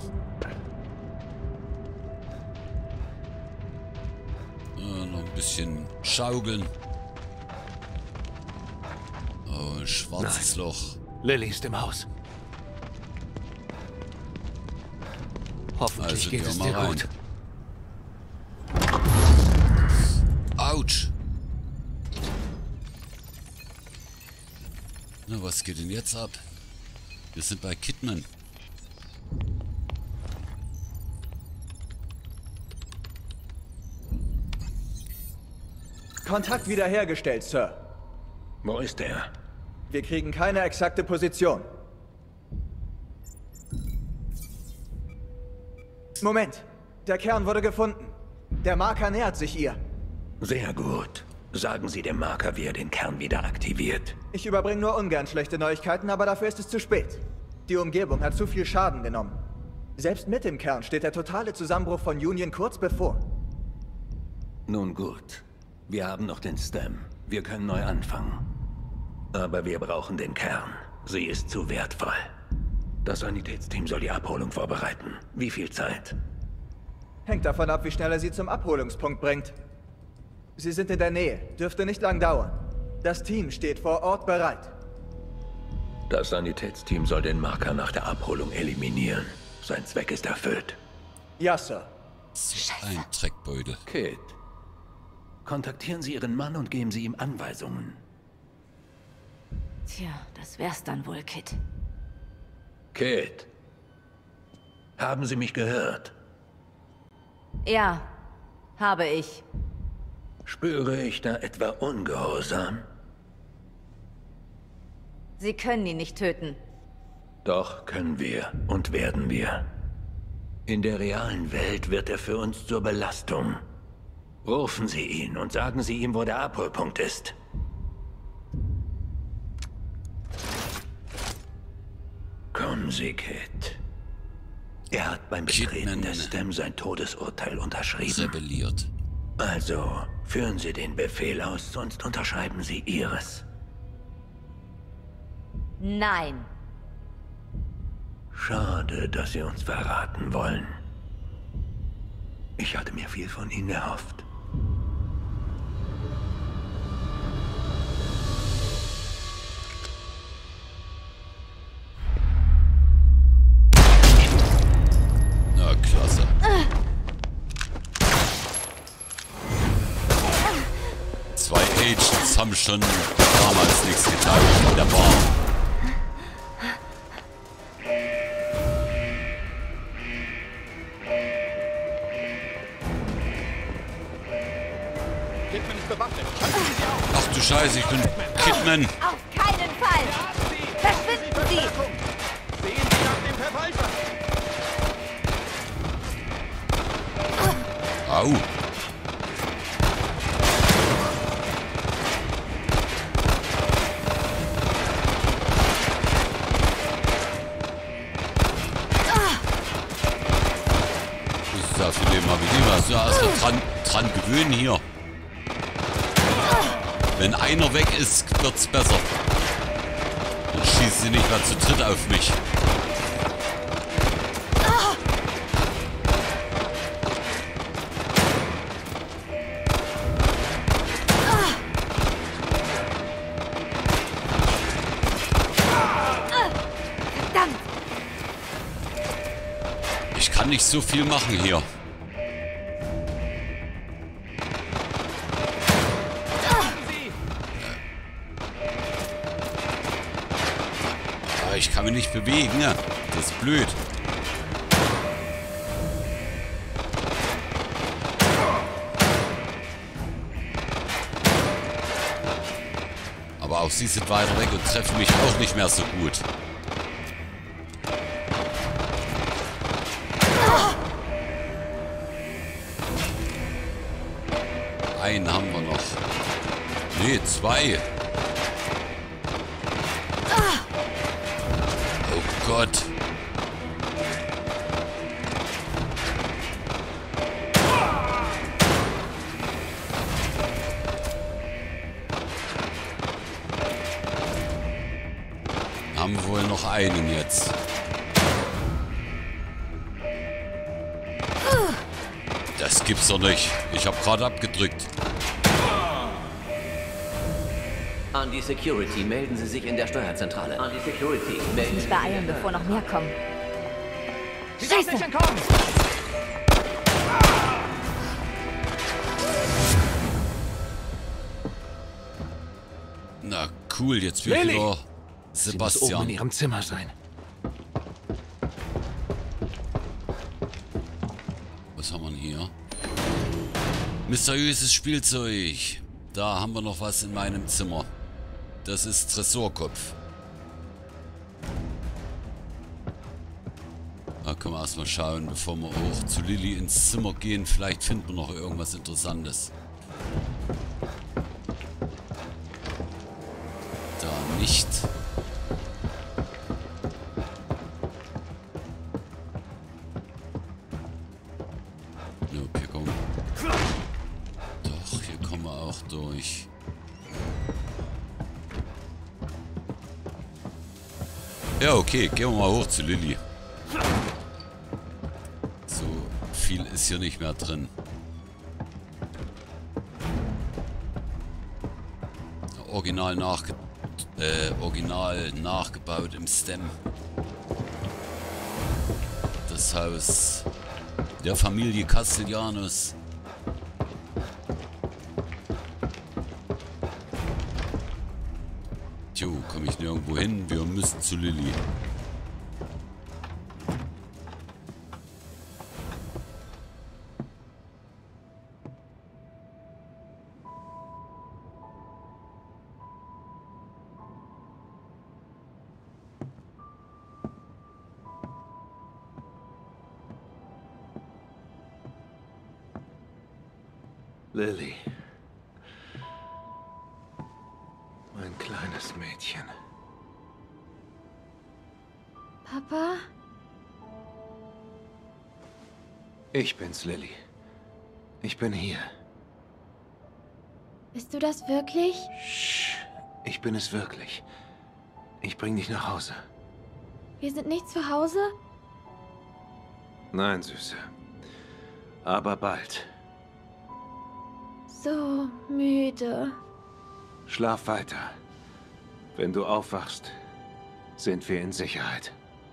Noch ein bisschen schaukeln. Oh, ein schwarzes Loch. Lilly ist im Haus. Hoffentlich Also geht gehen es wir dir mal rein. gut. Autsch! Na, was geht denn jetzt ab? Wir sind bei Kidman. Kontakt wiederhergestellt, Sir. Wo ist er? Wir kriegen keine exakte Position. Moment. Der Kern wurde gefunden. Der Marker nähert sich ihr. Sehr gut. Sagen Sie dem Marker, wie er den Kern wieder aktiviert. Ich überbringe nur ungern schlechte Neuigkeiten, aber dafür ist es zu spät. Die Umgebung hat zu viel Schaden genommen. Selbst mit dem Kern steht der totale Zusammenbruch von Union kurz bevor. Nun gut. Wir haben noch den Stem. Wir können neu anfangen. Aber wir brauchen den Kern. Sie ist zu wertvoll. Das Sanitätsteam soll die Abholung vorbereiten. Wie viel Zeit? Hängt davon ab, wie schnell er sie zum Abholungspunkt bringt. Sie sind in der Nähe. Dürfte nicht lang dauern. Das Team steht vor Ort bereit. Das Sanitätsteam soll den Marker nach der Abholung eliminieren. Sein Zweck ist erfüllt. Ja, Sir. So ein Dreckbeutel. Kid, kontaktieren Sie Ihren Mann und geben Sie ihm Anweisungen. Tja, das wär's dann wohl, Kid. Kid, haben Sie mich gehört? Ja, habe ich. Spüre ich da etwa Ungehorsam? Sie können ihn nicht töten. Doch können wir und werden wir. In der realen Welt wird er für uns zur Belastung. Rufen Sie ihn und sagen Sie ihm, wo der Abholpunkt ist. Kommen Sie, Kid. Er hat beim Betreten der Stem sein Todesurteil unterschrieben. Rebelliert. Also, führen Sie den Befehl aus, sonst unterschreiben Sie Ihres. Nein. Schade, dass Sie uns verraten wollen. Ich hatte mir viel von Ihnen erhofft. Na, klasse. Zwei Agents haben schon damals nichts getan in der Bar. Ach du Scheiße, ich bin Kidman. Auf keinen Fall! Verschwinden Sie! Sehen Sie nach dem Verwalter! Au. Das ist ja viel immer wie immer. So erst dran gewöhnen hier. Wenn einer weg ist, wird's besser. Dann schießt sie nicht mehr zu dritt auf mich. Verdammt! Ich kann nicht so viel machen hier. nicht bewegen. Das ist blöd. Aber auch sie sind weiter weg und treffen mich auch nicht mehr so gut. Einen haben wir noch. Nee, 2. Oh Gott. Haben wir wohl noch einen jetzt. Das gibt's doch nicht. Ich habe gerade abgedrückt. An die Security, melden Sie sich in der Steuerzentrale. An die Security, melden Sie sich. Nicht beeilen, bevor noch mehr kommen. Scheiße! Nicht entkommen! Na cool, jetzt will ich wieder Sie muss oben in Sebastian. ihrem Zimmer sein. Was haben wir denn hier? Mysteriöses Spielzeug. Da haben wir noch was in meinem Zimmer. Das ist Tresorkopf. Da können wir erstmal schauen, bevor wir hoch zu Lilly ins Zimmer gehen. Vielleicht finden wir noch irgendwas Interessantes. Da nicht. Nope, hier kommen. Doch, hier kommen wir auch durch. Ja, okay, gehen wir mal hoch zu Lilly. So viel ist hier nicht mehr drin. Original nachgebaut im STEM. Das Haus der Familie Castellanos. Tjo, komme ich nirgendwo hin? Wir müssen zu Lilly. Lilly. Mein kleines Mädchen. Papa? Ich bin's, Lilly. Ich bin hier. Bist du das wirklich? Shh. Ich bin es wirklich. Ich bring dich nach Hause. Wir sind nicht zu Hause? Nein, Süße. Aber bald. So müde. Schlaf weiter. Wenn du aufwachst, sind wir in Sicherheit.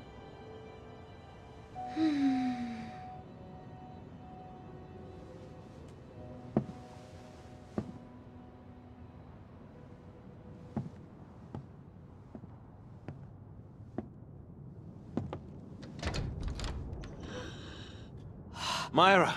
Myra!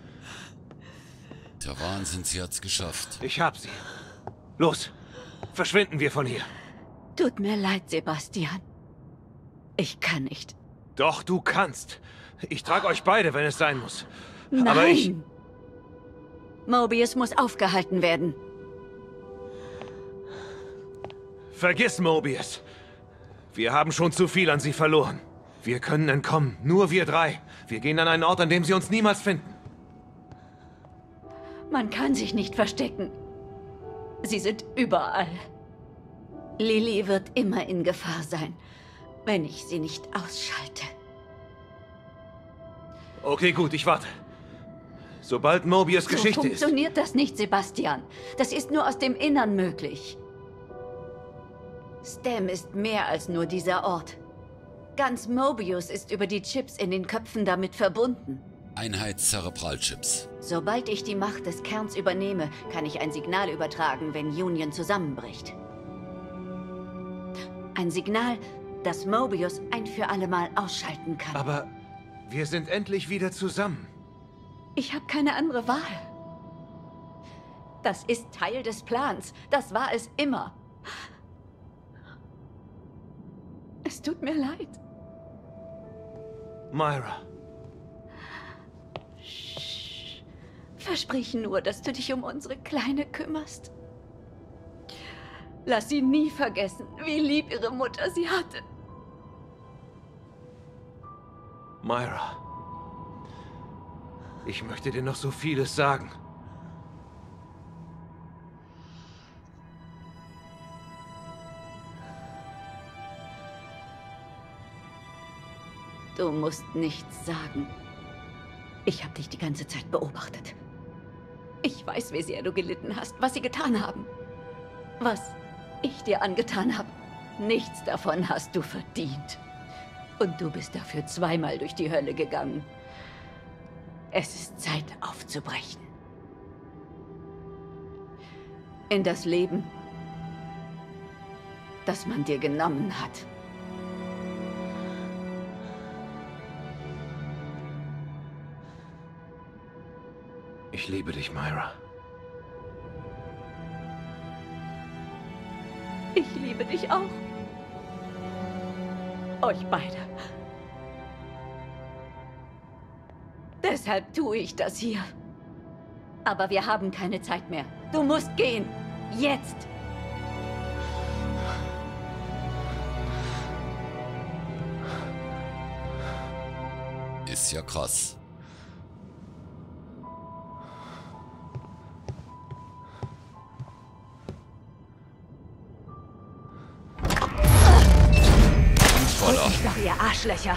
Der Wahnsinn, sie hat's geschafft. Ich hab sie. Los, verschwinden wir von hier. Tut mir leid, Sebastian. Ich kann nicht. Doch, du kannst. Ich trage euch beide, wenn es sein muss. Nein! Aber ich... Mobius muss aufgehalten werden. Vergiss Mobius. Wir haben schon zu viel an sie verloren. Wir können entkommen, nur wir drei. Wir gehen an einen Ort, an dem sie uns niemals finden. Man kann sich nicht verstecken. Sie sind überall. Lilly wird immer in Gefahr sein, wenn ich sie nicht ausschalte. Okay, gut, ich warte. Sobald Mobius So Geschichte ist... funktioniert das nicht, Sebastian. Das ist nur aus dem Innern möglich. STEM ist mehr als nur dieser Ort. Ganz Mobius ist über die Chips in den Köpfen damit verbunden. Einheit Cerebralchips. Sobald ich die Macht des Kerns übernehme, kann ich ein Signal übertragen, wenn Union zusammenbricht. Ein Signal, dass Mobius ein für allemal ausschalten kann. Aber wir sind endlich wieder zusammen. Ich habe keine andere Wahl. Das ist Teil des Plans. Das war es immer. Es tut mir leid. Myra. Versprich nur, dass du dich um unsere Kleine kümmerst. Lass sie nie vergessen, wie lieb ihre Mutter sie hatte. Myra. Ich möchte dir noch so vieles sagen. Du musst nichts sagen. Ich habe dich die ganze Zeit beobachtet. Ich weiß, wie sehr du gelitten hast, was sie getan haben. Was ich dir angetan habe, nichts davon hast du verdient. Und du bist dafür zweimal durch die Hölle gegangen. Es ist Zeit aufzubrechen. In das Leben, das man dir genommen hat. Ich liebe dich, Myra. Ich liebe dich auch. Euch beide. Deshalb tue ich das hier. Aber wir haben keine Zeit mehr. Du musst gehen. Jetzt. Ist ja krass. Doch, ihr Arschlöcher.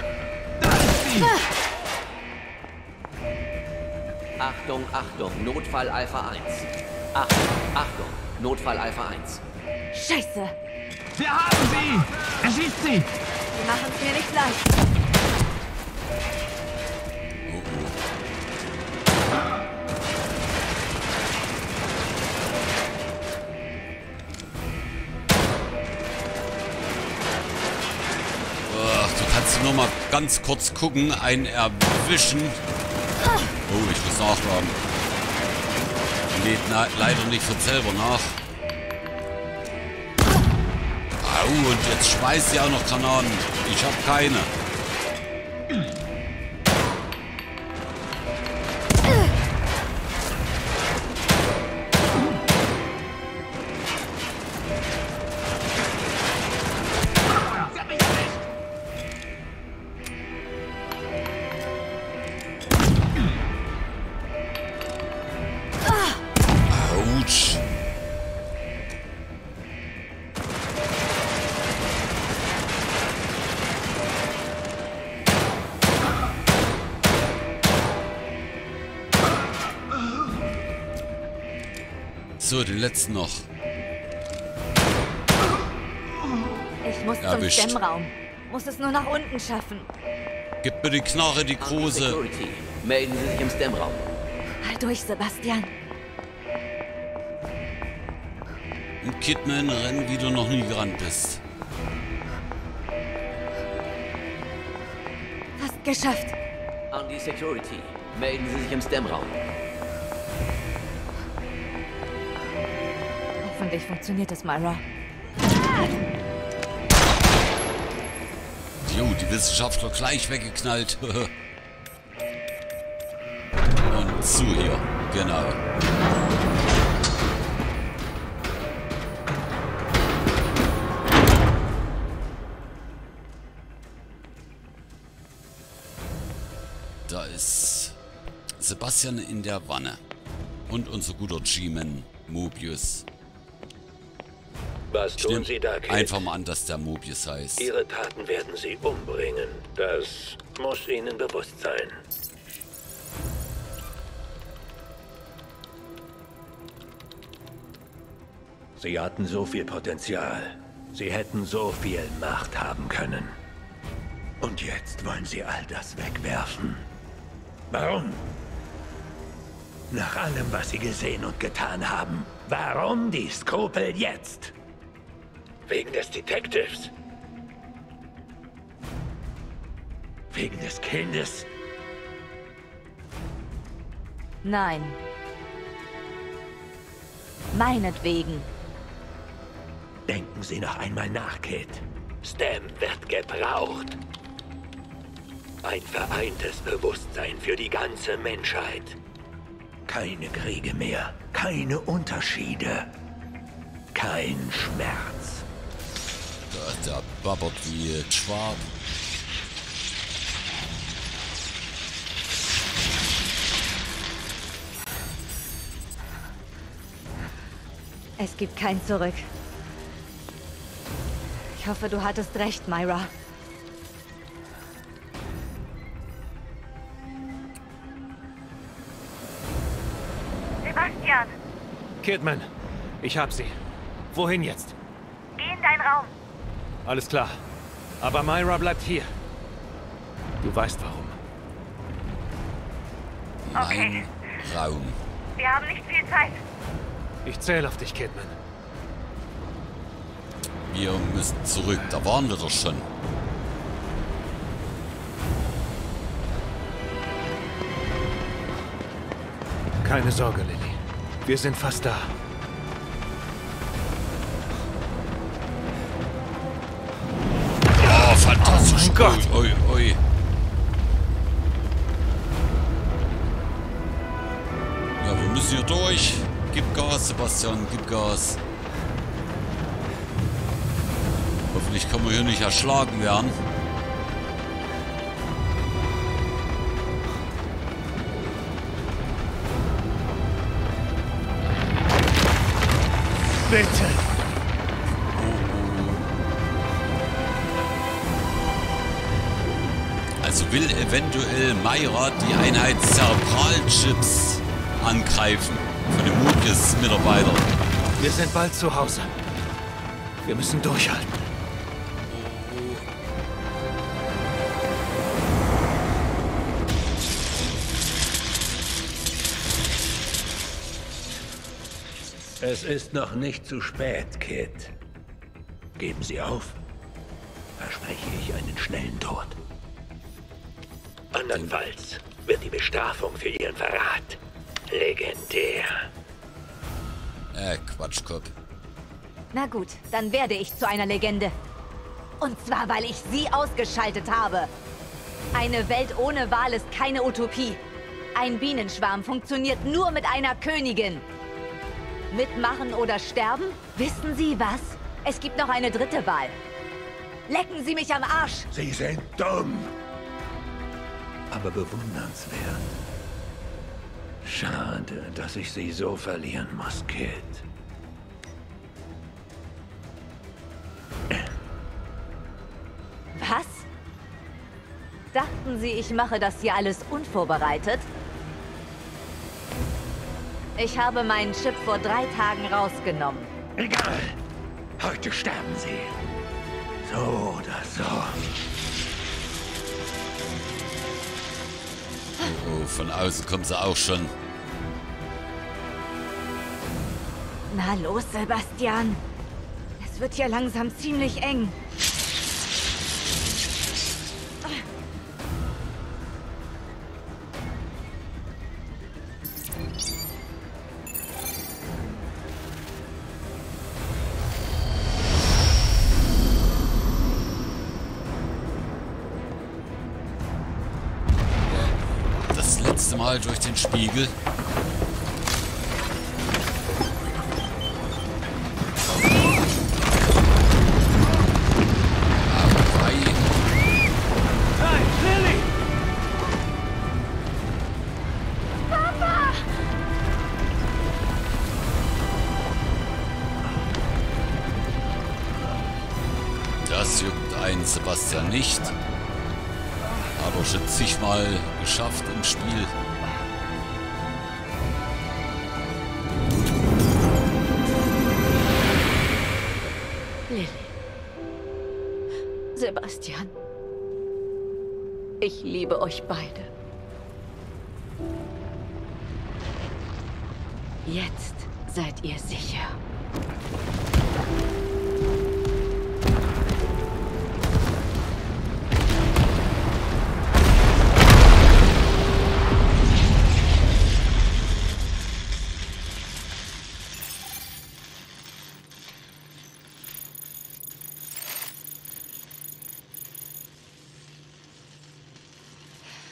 Achtung, Achtung, Notfall Alpha 1. Achtung, Achtung, Notfall Alpha 1. Scheiße. Wir haben sie! Erschießt sie! Die machen es mir nicht leicht. Nur mal ganz kurz gucken, einen erwischen. Oh, ich muss nachladen. Lädt leider nicht von selber nach. Au, und jetzt schmeißt sie auch noch Granaten. Ich habe keine. So, den letzten noch. Ich muss zum Stemmraum. Muss es nur nach unten schaffen. Gib mir die Knarre, die große. Security. Melden Sie sich im Stemmraum. Halt durch, Sebastian. Und Kidman, renn, wie du noch nie gerannt bist. Fast geschafft. An die Security. Melden Sie sich im Stemmraum. Hoffentlich funktioniert das, Myra. Jo, die Wissenschaftler gleich weggeknallt. Und zu hier. Genau. Da ist Sebastian in der Wanne. Und unser guter G-Man Mobius. Was tun Sie da, Kid? Einfach mal an, dass der Mobius heißt. Ihre Taten werden Sie umbringen. Das muss Ihnen bewusst sein. Sie hatten so viel Potenzial. Sie hätten so viel Macht haben können. Und jetzt wollen Sie all das wegwerfen. Warum? Nach allem, was Sie gesehen und getan haben. Warum die Skrupel jetzt? Wegen des Detectives? Wegen des Kindes? Nein. Meinetwegen. Denken Sie noch einmal nach, Kid. STEM wird gebraucht. Ein vereintes Bewusstsein für die ganze Menschheit. Keine Kriege mehr, keine Unterschiede, kein Schmerz. Der babbert wie Schwab. Es gibt kein Zurück. Ich hoffe, du hattest recht, Myra. Sebastian, Kidman, ich hab sie. Wohin jetzt? geh in deinen Raum. Alles klar. Aber Myra bleibt hier. Du weißt warum. Mein Raum. Wir haben nicht viel Zeit. Ich zähle auf dich, Kidman. Wir müssen zurück. Da waren wir doch schon. Keine Sorge, Lily. Wir sind fast da. Oh, fantastisch. Oh mein Gott. Ui, ui, ui. Ja, wir müssen hier durch. Gib Gas, Sebastian, gib Gas. Hoffentlich können wir hier nicht erschlagen werden. Bitte. Also will eventuell Myra die Einheit Cerebral-Chips angreifen von den Mutis-Mitarbeitern. Wir sind bald zu Hause. Wir müssen durchhalten. Es ist noch nicht zu spät, Kid. Geben Sie auf. Verspreche ich einen schnellen Tod. Andernfalls wird die Bestrafung für Ihren Verrat legendär. Quatschkopf. Na gut, dann werde ich zu einer Legende. Und zwar, weil ich sie ausgeschaltet habe. Eine Welt ohne Wahl ist keine Utopie. Ein Bienenschwarm funktioniert nur mit einer Königin. Mitmachen oder sterben? Wissen Sie was? Es gibt noch eine dritte Wahl. Lecken Sie mich am Arsch! Sie sind dumm. Aber bewundernswert. Schade, dass ich Sie so verlieren muss, Kid. Was? Dachten Sie, ich mache das hier alles unvorbereitet? Ich habe meinen Chip vor 3 Tagen rausgenommen. Egal. Heute sterben Sie. So oder so. Oh, von außen kommt sie auch schon. Na los, Sebastian. Es wird ja langsam ziemlich eng. Das letzte Mal durch den Spiegel. Das juckt einen Sebastian nicht. Hat er schon zigmal geschafft im Spiel. Lily. Sebastian. Ich liebe euch beide. Jetzt seid ihr sicher.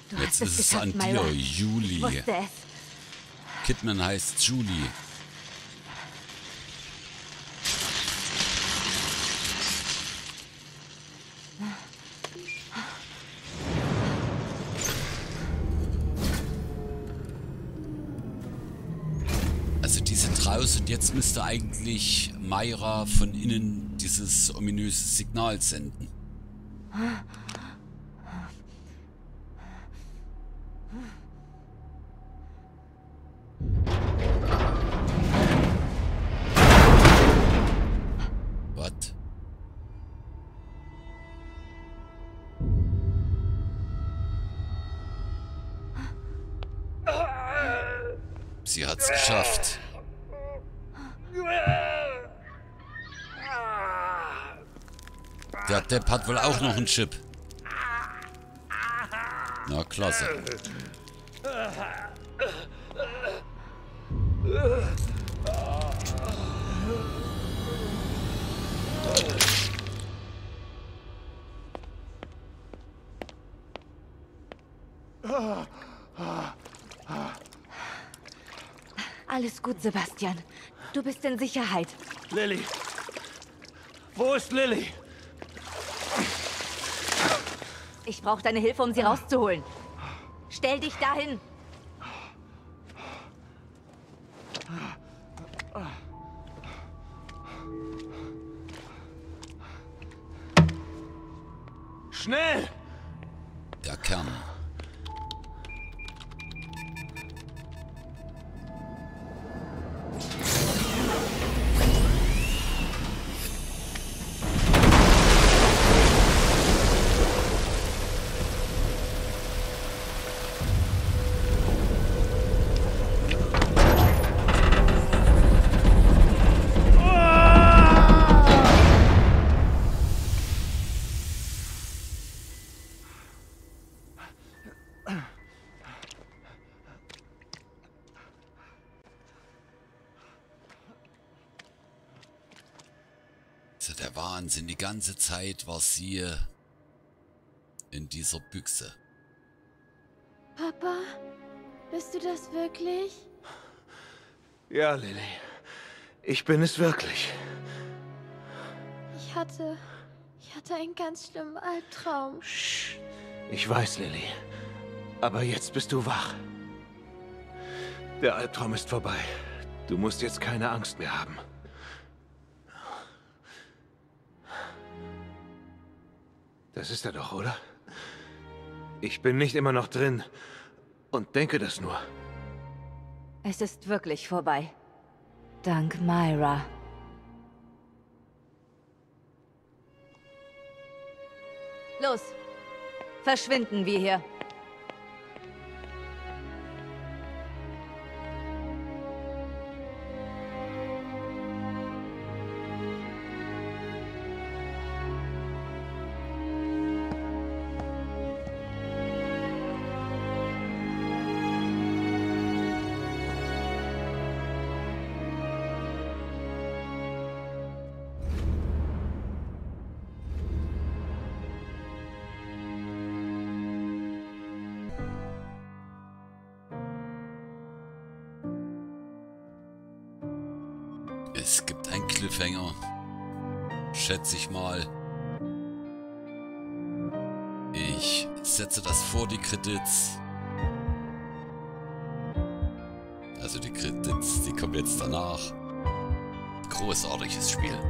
Du Jetzt hast ist es es geschafft, an dir, Myra. Julie. Ich wusste es. Kidman heißt Julie. Also die sind raus und jetzt müsste eigentlich Myra von innen dieses ominöse Signal senden. Was? Sie hat's geschafft. Der Depp hat wohl auch noch einen Chip. Na, klasse. Alles gut, Sebastian. Du bist in Sicherheit. Lilly! Wo ist Lilly? Ich brauche deine Hilfe, um sie rauszuholen. Stell dich dahin. Schnell! Der Kern. Der Wahnsinn, die ganze Zeit war sie in dieser Büchse. Papa, bist du das wirklich? Ja, Lilly. Ich bin es wirklich. Ich hatte einen ganz schlimmen Albtraum. Psst. Ich weiß, Lilly. Aber jetzt bist du wach. Der Albtraum ist vorbei. Du musst jetzt keine Angst mehr haben. Das ist er doch, oder? Ich bin nicht immer noch drin und denke das nur. Es ist wirklich vorbei. Dank Myra. Los, verschwinden wir hier. Es gibt einen Cliffhanger. Schätze ich mal. Ich setze das vor die Credits. Also die Credits, die kommen jetzt danach. Großartiges Spiel.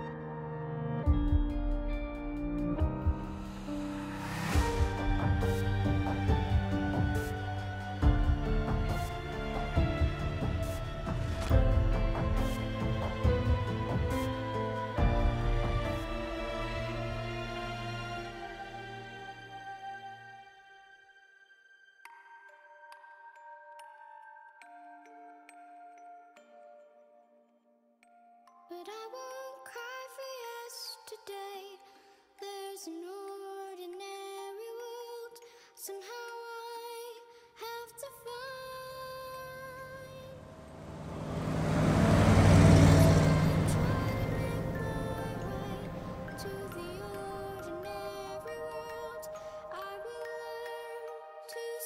But I won't cry for yesterday. There's an ordinary world. Somehow I have to find. Try to make my way to the ordinary world. I will learn to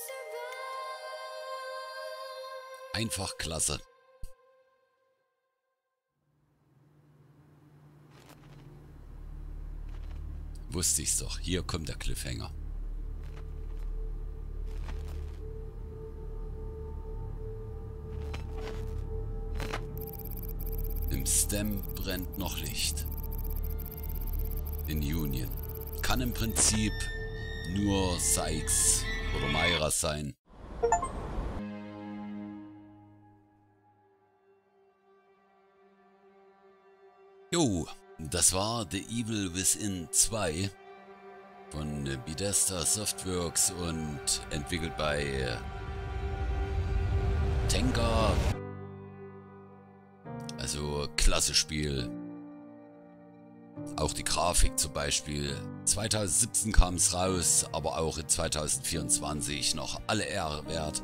Einfach klasse. Wusste ich's doch. Hier kommt der Cliffhanger. Im Stem brennt noch Licht. In Union. Kann im Prinzip nur Sykes oder Myra sein. Jo, das war The Evil Within 2 von Bethesda Softworks und entwickelt bei Tenga. Also klasse Spiel. Auch die Grafik zum Beispiel. 2017 kam es raus, aber auch in 2024 noch alle Ehre wert.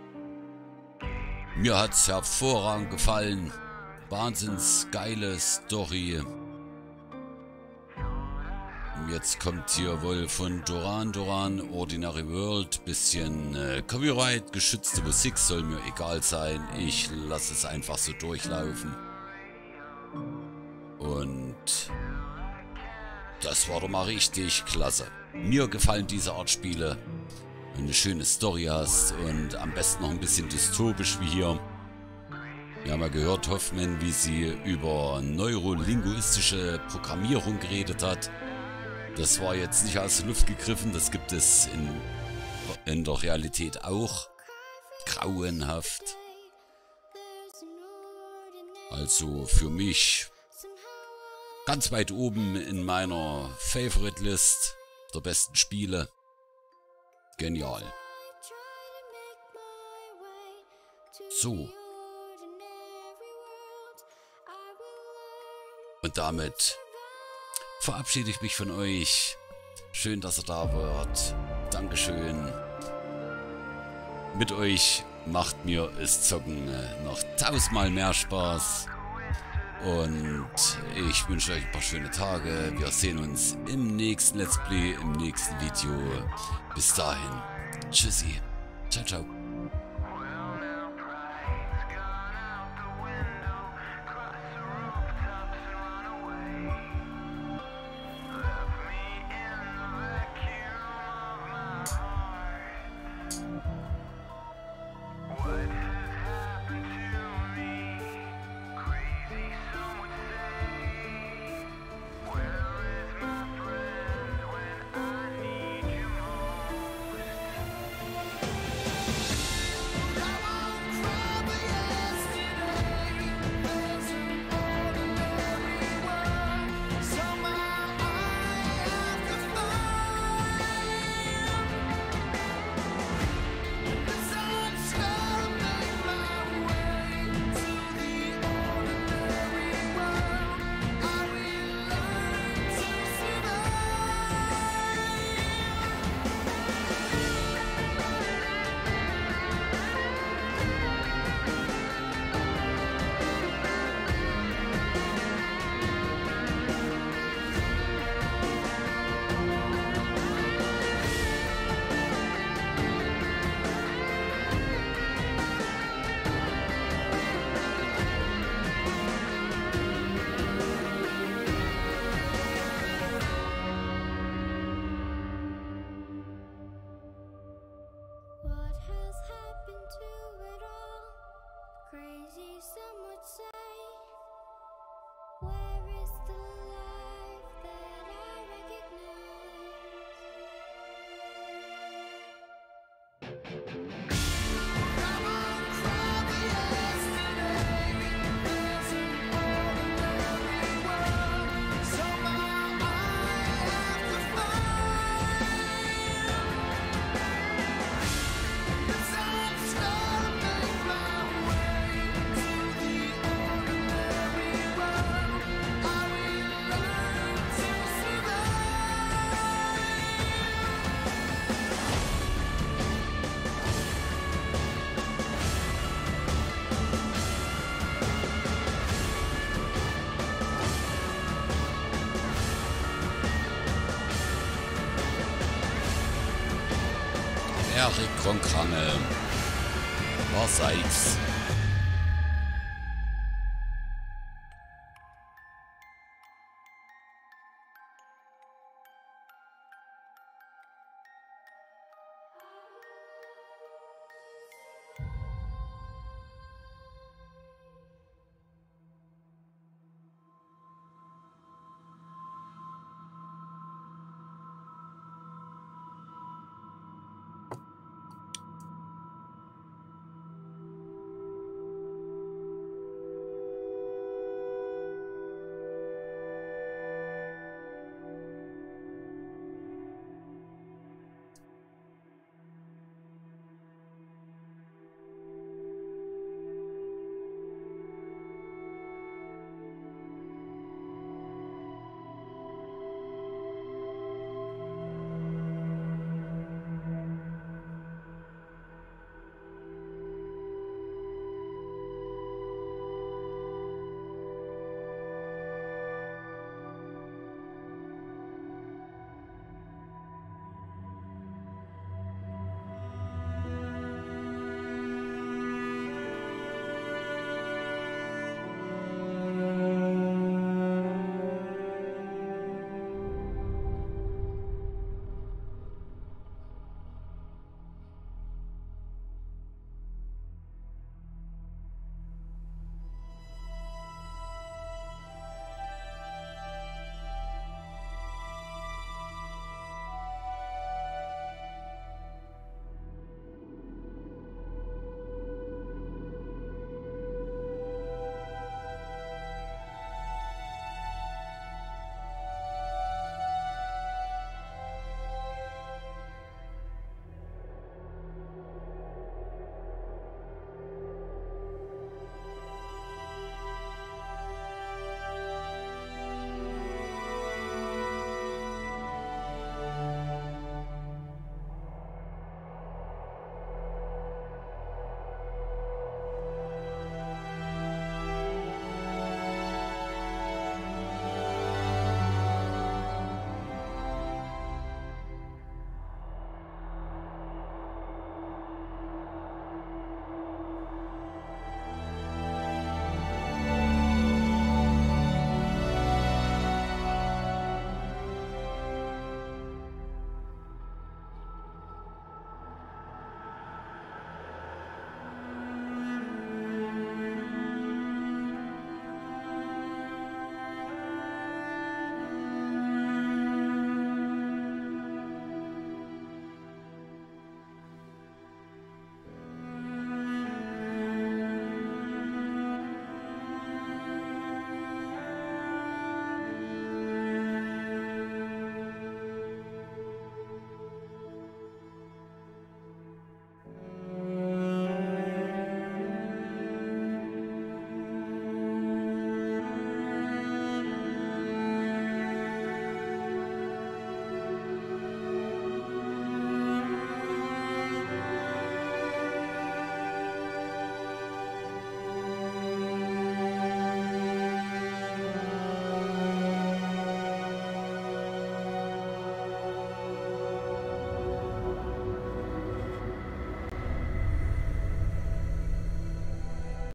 Mir hat es hervorragend gefallen. Wahnsinns geile Story. Jetzt kommt hier wohl von Duran Duran Ordinary World. Bisschen Copyright geschützte Musik soll mir egal sein. Ich lasse es einfach so durchlaufen. Und das war doch mal richtig klasse. Mir gefallen diese Art Spiele. Wenn du eine schöne Story hast und am besten noch ein bisschen dystopisch wie hier. Wir haben ja gehört, Hoffman, wie sie über neurolinguistische Programmierung geredet hat. Das war jetzt nicht aus der Luft gegriffen, das gibt es in der Realität auch. Grauenhaft. Also für mich ganz weit oben in meiner Favorite List der besten Spiele. Genial. So. Und damit verabschiede ich mich von euch. Schön, dass ihr da wart. Dankeschön. Mit euch macht mir das Zocken noch 1000-mal mehr Spaß. Und ich wünsche euch ein paar schöne Tage. Wir sehen uns im nächsten Let's Play, im nächsten Video. Bis dahin. Tschüssi. Ciao, ciao. Erik Kronkrangel war Sykes.